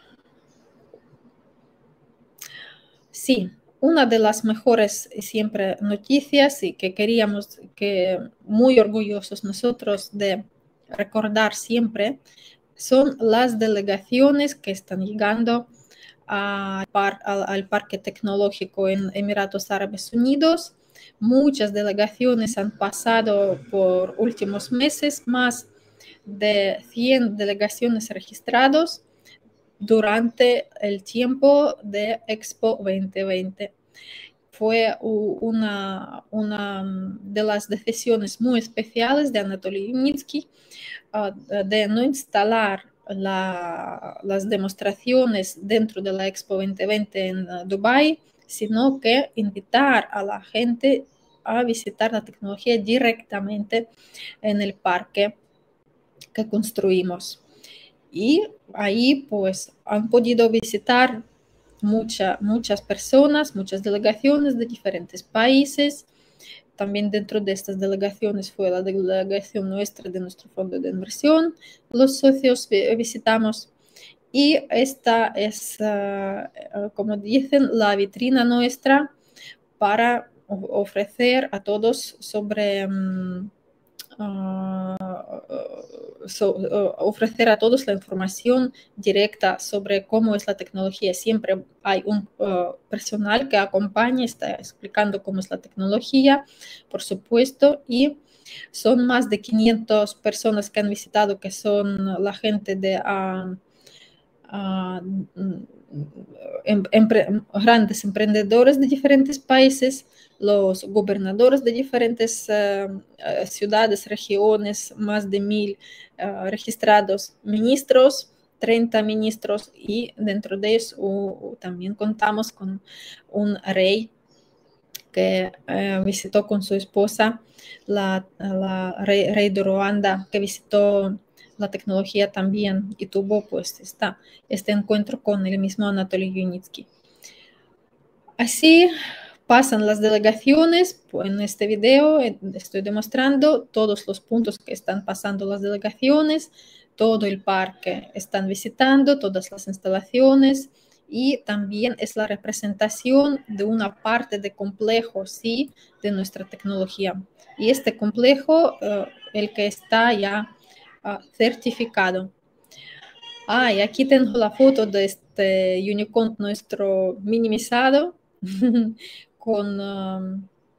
sí, una de las mejores siempre noticias y que queríamos, que muy orgullosos nosotros de recordar siempre, son las delegaciones que están llegando a, al, al Parque Tecnológico en Emiratos Árabes Unidos. Muchas delegaciones han pasado por últimos meses, más de cien delegaciones registradas durante el tiempo de Expo veinte veinte. Fue una, una de las decisiones muy especiales de Anatoly Yunitsky uh, de no instalar la, las demostraciones dentro de la Expo veinte veinte en uh, Dubái, sino que invitar a la gente a visitar la tecnología directamente en el parque que construimos. Y ahí pues han podido visitar mucha, muchas personas, muchas delegaciones de diferentes países. También dentro de estas delegaciones fue la delegación nuestra de nuestro fondo de inversión. Los socios visitamos. Y esta es, uh, como dicen, la vitrina nuestra para ofrecer a todos sobre... Um, Uh, so, uh, ofrecer a todos la información directa sobre cómo es la tecnología. Siempre hay un uh, personal que acompaña, está explicando cómo es la tecnología, por supuesto, y son más de quinientas personas que han visitado, que son la gente de uh, uh, em, empre, grandes emprendedores de diferentes países, los gobernadores de diferentes uh, ciudades, regiones, más de mil uh, registrados, ministros, treinta ministros, y dentro de eso uh, también contamos con un rey que uh, visitó con su esposa, la, la rey, rey de Ruanda, que visitó la tecnología también y tuvo pues esta, este encuentro con el mismo Anatoly Yunitsky. Así pasan las delegaciones. Pues en este video estoy demostrando todos los puntos que están pasando las delegaciones, todo el parque están visitando, todas las instalaciones, y también es la representación de una parte de complejo, sí, de nuestra tecnología. Y este complejo, uh, el que está ya uh, certificado. Ah, y aquí tengo la foto de este unicorn nuestro minimizado con uh,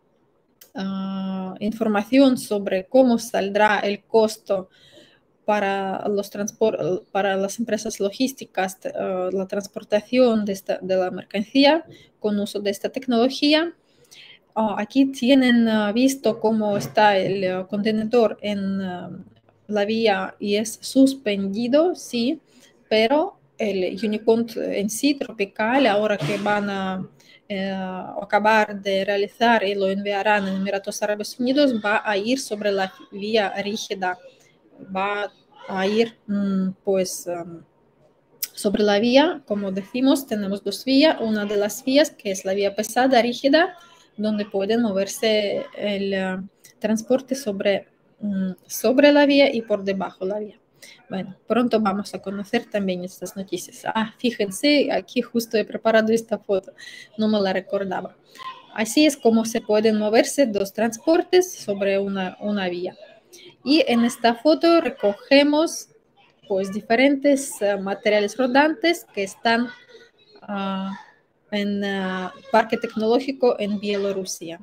uh, información sobre cómo saldrá el costo para, los transport para las empresas logísticas, uh, la transportación de, esta, de la mercancía con uso de esta tecnología. Uh, aquí tienen uh, visto cómo está el uh, contenedor en uh, la vía y es suspendido, sí, pero el unicorn en sí, tropical, ahora que van a eh, acabar de realizar y lo enviarán en Emiratos Árabes Unidos, va a ir sobre la vía rígida, va a ir pues um, sobre la vía, como decimos, tenemos dos vías, una de las vías que es la vía pesada, rígida, donde pueden moverse el uh, transporte sobre, um, sobre la vía y por debajo de la vía. Bueno, pronto vamos a conocer también estas noticias. Ah, fíjense, aquí justo he preparado esta foto, no me la recordaba. Así es como se pueden moverse dos transportes sobre una, una vía. Y en esta foto recogemos pues diferentes uh, materiales rodantes que están uh, en uh, Parque Tecnológico en Bielorrusia.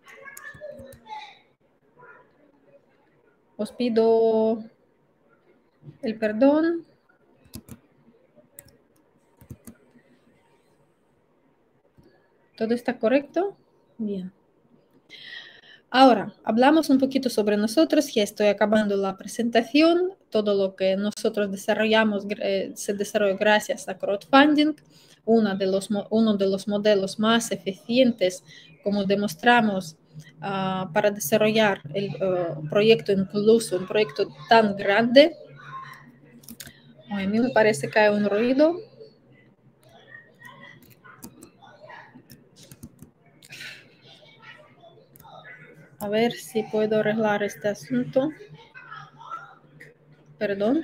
Os pido el perdón. ¿Todo está correcto? Bien. Ahora, hablamos un poquito sobre nosotros, ya estoy acabando la presentación. Todo lo que nosotros desarrollamos eh, se desarrolla gracias a crowdfunding, uno de los, uno de los modelos más eficientes, como demostramos, uh, para desarrollar el uh, proyecto, incluso un proyecto tan grande. A mí me parece que hay un ruido. A ver si puedo arreglar este asunto. Perdón.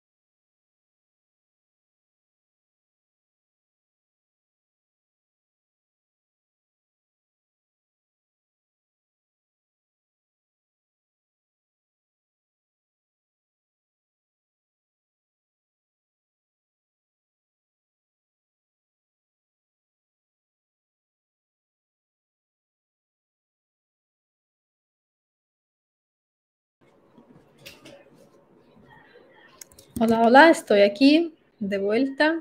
Hola, hola, estoy aquí de vuelta.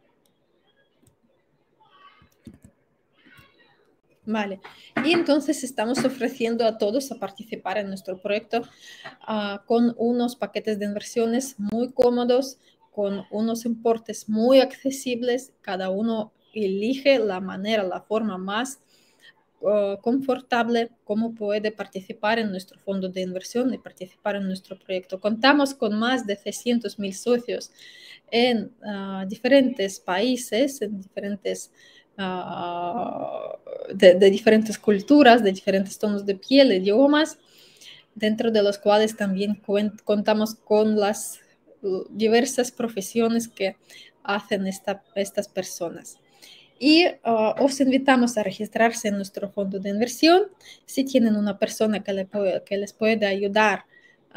Vale, y entonces estamos ofreciendo a todos a participar en nuestro proyecto uh, con unos paquetes de inversiones muy cómodos, con unos importes muy accesibles. Cada uno elige la manera, la forma más uh, confortable cómo puede participar en nuestro fondo de inversión y participar en nuestro proyecto. Contamos con más de trescientos mil socios en uh, diferentes países, en diferentes, uh, de, de diferentes culturas, de diferentes tonos de piel, idiomas, dentro de los cuales también contamos con las diversas profesiones que hacen esta, estas personas. Y uh, os invitamos a registrarse en nuestro fondo de inversión. Si tienen una persona que, le puede, que les puede ayudar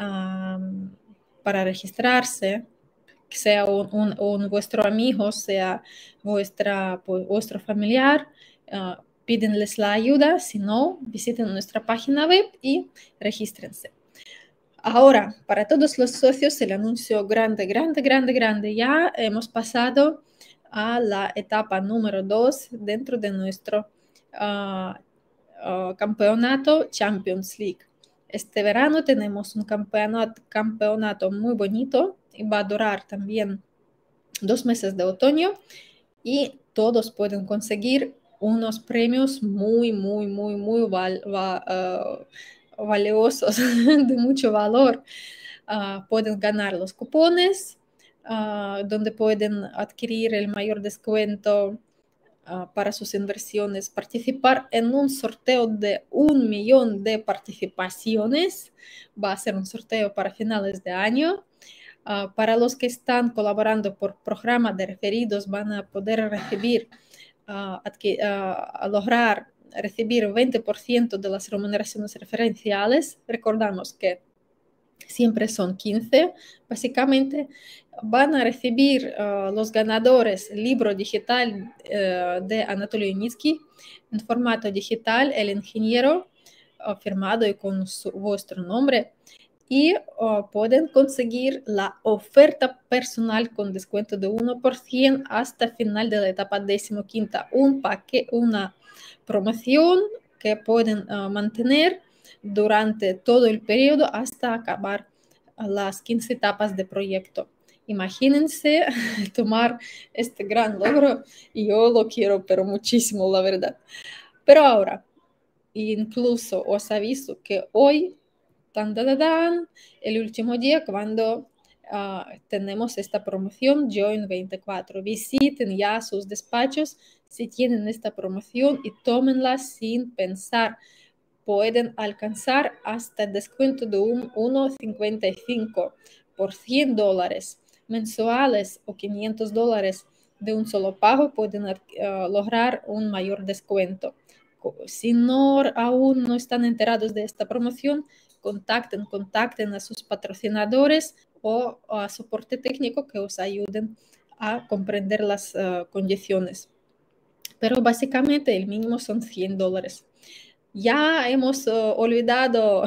um, para registrarse, sea un, un, un vuestro amigo, sea vuestra, pues, vuestro familiar, uh, pídenles la ayuda. Si no, visiten nuestra página web y regístrense. Ahora, para todos los socios, el anuncio grande, grande, grande, grande. Ya hemos pasado a la etapa número dos dentro de nuestro uh, uh, campeonato Champions League. Este verano tenemos un campeonato, campeonato muy bonito y va a durar también dos meses de otoño y todos pueden conseguir unos premios muy, muy, muy, muy val, va, uh, valiosos, de mucho valor. Uh, pueden ganar los cupones, uh, donde pueden adquirir el mayor descuento uh, para sus inversiones, participar en un sorteo de un millón de participaciones. Va a ser un sorteo para finales de año. Uh, para los que están colaborando por programa de referidos, van a poder recibir, uh, uh, a lograr recibir veinte por ciento de las remuneraciones referenciales. Recordamos que siempre son quince, básicamente. Van a recibir uh, los ganadores el libro digital uh, de Anatoly Yunitsky en formato digital, El Ingeniero, uh, firmado y con su, vuestro nombre. Y uh, pueden conseguir la oferta personal con descuento de uno por ciento hasta final de la etapa decimoquinta. Un paquete, una promoción que pueden uh, mantener durante todo el periodo hasta acabar las quince etapas de proyecto. Imagínense tomar este gran logro y yo lo quiero, pero muchísimo, la verdad. Pero ahora, incluso os aviso que hoy, tan, tan, tan, el último día cuando uh, tenemos esta promoción Join veinticuatro. Visiten ya sus despachos si tienen esta promoción y tómenla sin pensar. Pueden alcanzar hasta el descuento de un uno coma cincuenta y cinco por cien dólares mensuales o quinientos dólares de un solo pago. Pueden uh, lograr un mayor descuento. Si no, aún no están enterados de esta promoción, contacten, contacten a sus patrocinadores o a soporte técnico que os ayuden a comprender las uh, condiciones. Pero básicamente el mínimo son cien dólares. Ya hemos uh, olvidado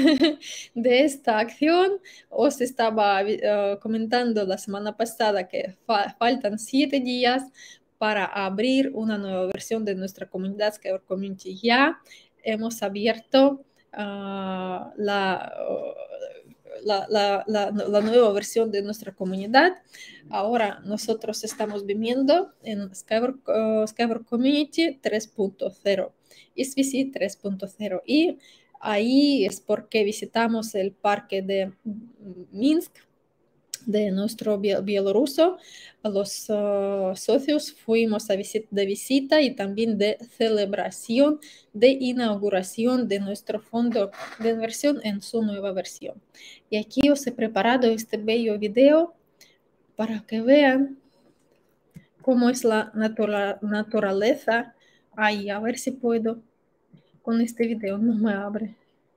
de esta acción. Os estaba uh, comentando la semana pasada que fa faltan siete días para abrir una nueva versión de nuestra comunidad Skywork Community. Ya hemos abierto uh, la, uh, la, la, la, la nueva versión de nuestra comunidad. Ahora nosotros estamos viviendo en Skywork, uh, Skywork Community tres punto cero. S V C tres punto cero. Y ahí es porque visitamos el parque de Minsk, de nuestro bielorruso. Los uh, socios fuimos a visit de visita y también de celebración de inauguración de nuestro fondo de inversión en su nueva versión. Y aquí os he preparado este bello video para que vean cómo es la natura naturaleza. Ahí, a ver si puedo. Con este video no me abre.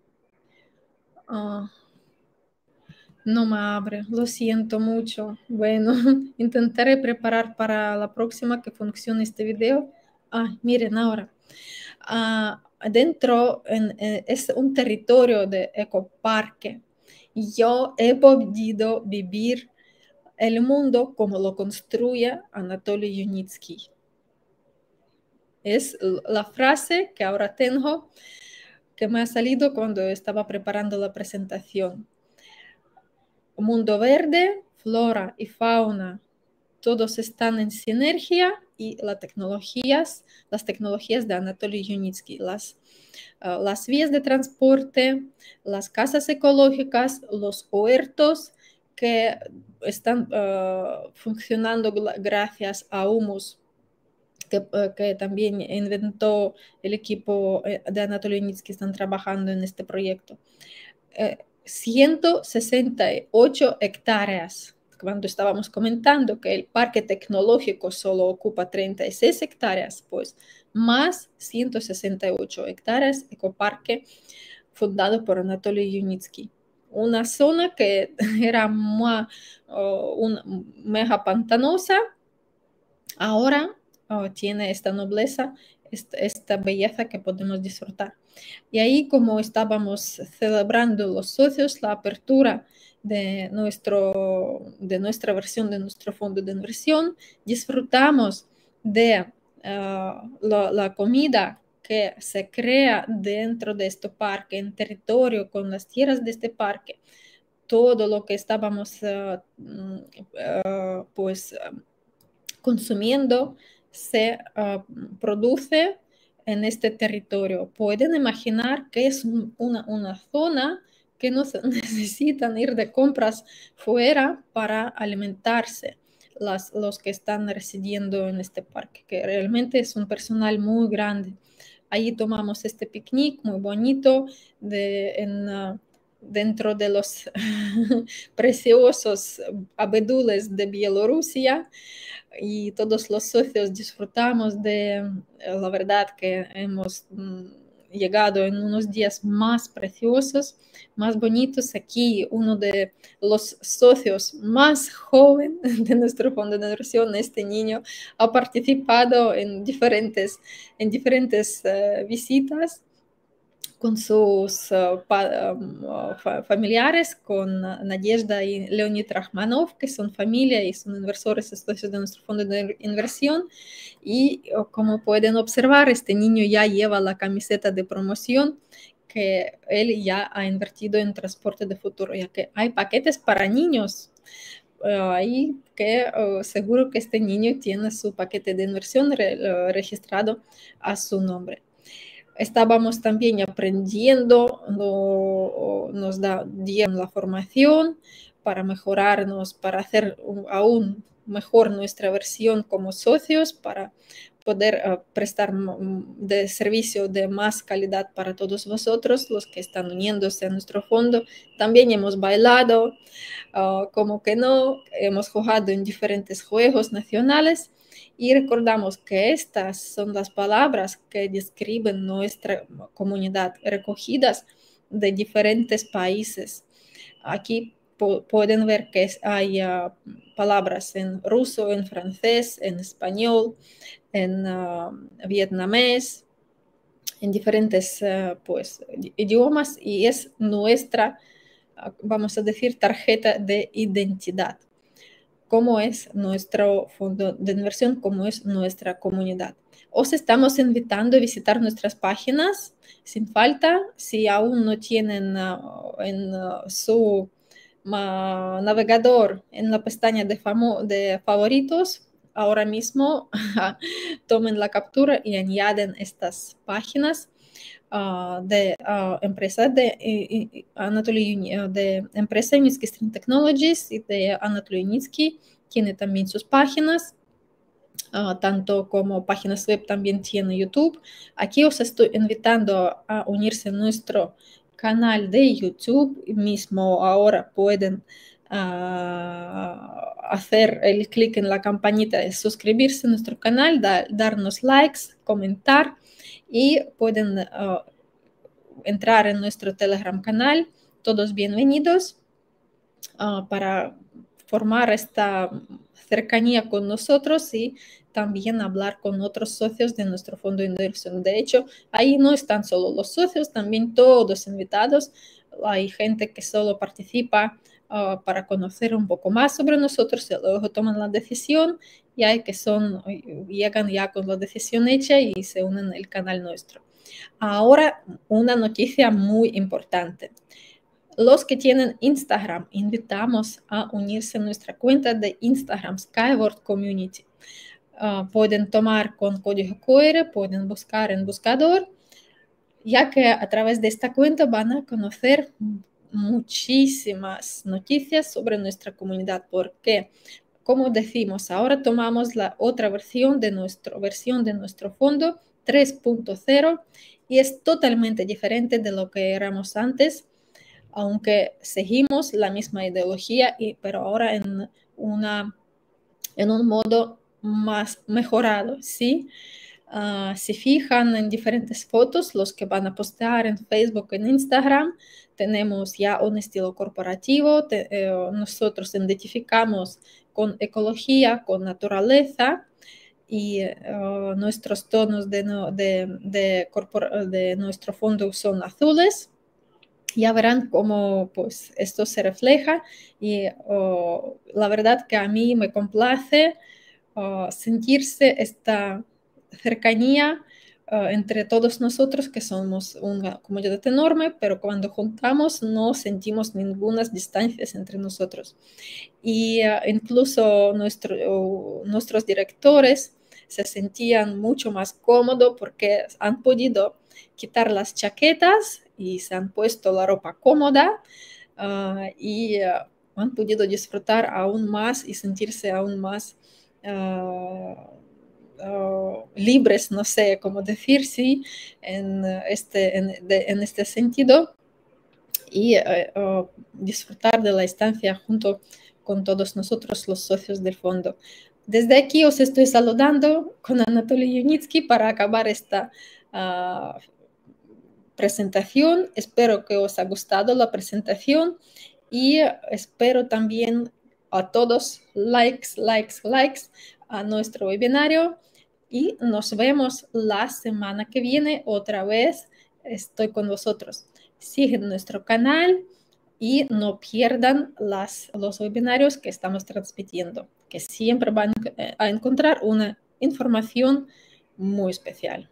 Uh, no me abre, lo siento mucho. Bueno, intentaré preparar para la próxima que funcione este video. Ah, miren ahora. Uh, dentro en, en, es un territorio de ecoparque. Yo he podido vivir el mundo como lo construye Anatoly Yunitsky. Es la frase que ahora tengo, que me ha salido cuando estaba preparando la presentación. Mundo verde, flora y fauna, todos están en sinergia y las tecnologías, las tecnologías de Anatoly Yunitsky, las, uh, las vías de transporte, las casas ecológicas, los huertos que están uh, funcionando gracias a humus que, que también inventó el equipo de Anatoly Yunitsky, están trabajando en este proyecto. Eh, ciento sesenta y ocho hectáreas, cuando estábamos comentando que el parque tecnológico solo ocupa treinta y seis hectáreas, pues más ciento sesenta y ocho hectáreas, ecoparque fundado por Anatoly Yunitsky. Una zona que era muy, uh, una mega pantanosa, ahora oh, tiene esta nobleza, esta, esta belleza que podemos disfrutar. Y ahí, como estábamos celebrando los socios la apertura de, nuestro, de nuestra versión de nuestro fondo de inversión, disfrutamos de uh, la, la comida que se crea dentro de este parque, en territorio, con las tierras de este parque. Todo lo que estábamos uh, uh, pues uh, consumiendo se uh, produce en este territorio. Pueden imaginar que es una, una zona que no se necesitan ir de compras fuera para alimentarse las, los que están residiendo en este parque, que realmente es un personal muy grande. Ahí tomamos este picnic muy bonito de, en, uh, dentro de los preciosos abedules de Bielorrusia, y todos los socios disfrutamos de, la verdad que hemos llegado en unos días más preciosos, más bonitos. Aquí uno de los socios más joven de nuestro fondo de inversión, este niño, ha participado en diferentes, en diferentes uh, visitas con sus uh, pa, um, fa, familiares, con uh, Nadezhda y Leonid Rachmanov, que son familia y son inversores y socios de nuestro fondo de inversión. Y uh, como pueden observar, este niño ya lleva la camiseta de promoción que él ya ha invertido en transporte de futuro, ya que hay paquetes para niños. Uh, ahí que uh, seguro que este niño tiene su paquete de inversión re, uh, registrado a su nombre. Estábamos también aprendiendo, no, nos da, dieron la formación para mejorarnos, para hacer aún mejor nuestra versión como socios, para poder uh, prestar de servicio de más calidad para todos vosotros, los que están uniéndose a nuestro fondo. También hemos bailado, uh, como que no, hemos jugado en diferentes juegos nacionales. Y recordamos que estas son las palabras que describen nuestra comunidad, recogidas de diferentes países. Aquí pueden ver que hay uh, palabras en ruso, en francés, en español, en uh, vietnamés, en diferentes uh, pues, idiomas, y es nuestra, uh, vamos a decir, tarjeta de identidad. Cómo es nuestro fondo de inversión, cómo es nuestra comunidad. Os estamos invitando a visitar nuestras páginas sin falta. Si aún no tienen uh, en uh, su uh, navegador, en la pestaña de, de favoritos, ahora mismo tomen la captura y añaden estas páginas uh, de uh, empresa de, de Anatoly de empresa Yunitsky String Technologies y de Anatoly Yunitsky. Tiene también sus páginas, uh, tanto como páginas web, también tiene YouTube. Aquí os estoy invitando a unirse a nuestro canal de YouTube. Mismo ahora pueden uh, hacer el clic en la campanita de suscribirse a nuestro canal, da, darnos likes, comentar, y pueden uh, entrar en nuestro Telegram canal. Todos bienvenidos uh, para formar esta cercanía con nosotros y también hablar con otros socios de nuestro fondo de inversión. De hecho, ahí no están solo los socios, también todos invitados. Hay gente que solo participa uh, para conocer un poco más sobre nosotros y luego toman la decisión, y hay que son, llegan ya con la decisión hecha y se unen al canal nuestro. Ahora, una noticia muy importante. Los que tienen Instagram, invitamos a unirse a nuestra cuenta de Instagram, Skyward Community. uh, pueden tomar con código Q R, pueden buscar en buscador, ya que a través de esta cuenta van a conocer muchísimas noticias sobre nuestra comunidad, porque, como decimos, ahora tomamos la otra versión de, nuestro, versión de nuestro fondo tres punto cero y es totalmente diferente de lo que éramos antes, aunque seguimos la misma ideología, y, pero ahora en, una, en un modo más mejorado, ¿sí? Uh, se fijan en diferentes fotos, los que van a postear en Facebook, en Instagram, tenemos ya un estilo corporativo, te, eh, nosotros identificamos con ecología, con naturaleza, y uh, nuestros tonos de, de, de, corpor de nuestro fondo son azules. Ya verán cómo pues, esto se refleja y uh, la verdad que a mí me complace uh, sentirse esta cercanía uh, entre todos nosotros, que somos una comunidad enorme, pero cuando juntamos no sentimos ninguna distancias entre nosotros. Y uh, incluso nuestro, uh, nuestros directores se sentían mucho más cómodos porque han podido quitar las chaquetas y se han puesto la ropa cómoda uh, y uh, han podido disfrutar aún más y sentirse aún más uh, uh, libres, no sé cómo decir, sí, en este, en, de, en este sentido, y uh, uh, disfrutar de la estancia junto con todos nosotros, los socios del fondo. Desde aquí os estoy saludando con Anatoly Yunitsky para acabar esta uh, presentación. Espero que os haya gustado la presentación y espero también a todos likes, likes, likes a nuestro webinario y nos vemos la semana que viene otra vez. Estoy con vosotros. Sigan nuestro canal y no pierdan las, los webinarios que estamos transmitiendo, que siempre van a encontrar una información muy especial.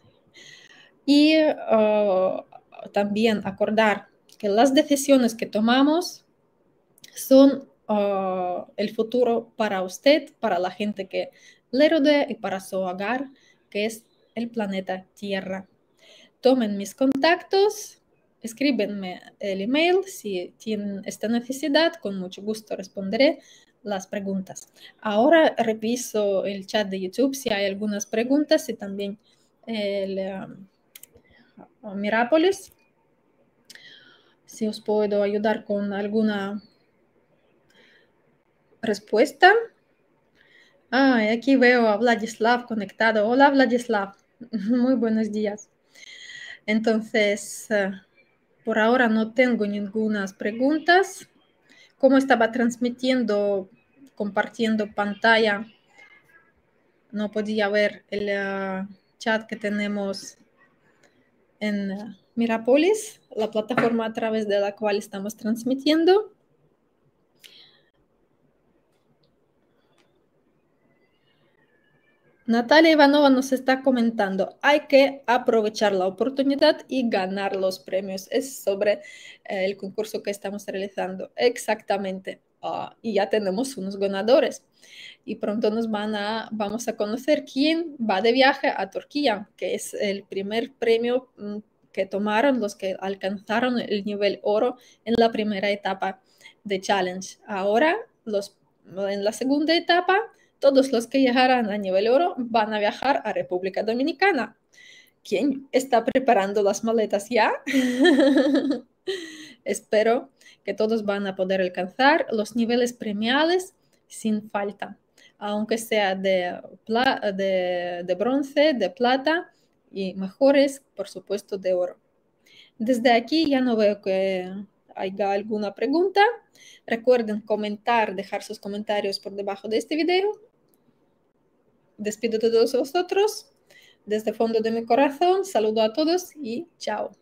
Y uh, también acordar que las decisiones que tomamos son uh, el futuro para usted, para la gente que le rodea y para su hogar, que es el planeta Tierra. Tomen mis contactos, escríbenme el email si tienen esta necesidad, con mucho gusto responderé las preguntas. Ahora reviso el chat de YouTube si hay algunas preguntas y también el um, Mirapolis, si os puedo ayudar con alguna respuesta. Ah, aquí veo a Vladislav conectado. Hola, Vladislav. Muy buenos días. Entonces, uh, por ahora no tengo ninguna preguntas. Como estaba transmitiendo, compartiendo pantalla, no podía ver el uh, chat que tenemos en uh, Mirapolis, la plataforma a través de la cual estamos transmitiendo. Natalia Ivanova nos está comentando, hay que aprovechar la oportunidad y ganar los premios. Es sobre eh, el concurso que estamos realizando. Exactamente. Uh, y ya tenemos unos ganadores. Y pronto nos van a, vamos a conocer quién va de viaje a Turquía, que es el primer premio mm, que tomaron los que alcanzaron el nivel oro en la primera etapa de Challenge. Ahora, los, en la segunda etapa, todos los que llegarán a nivel oro van a viajar a República Dominicana. ¿Quién está preparando las maletas ya? Espero que todos van a poder alcanzar los niveles premiales sin falta, aunque sea de, de, de bronce, de plata y mejores, por supuesto, de oro. Desde aquí ya no veo que haya alguna pregunta. Recuerden comentar, dejar sus comentarios por debajo de este video. Despido de todos vosotros. Desde el fondo de mi corazón, saludo a todos y chao.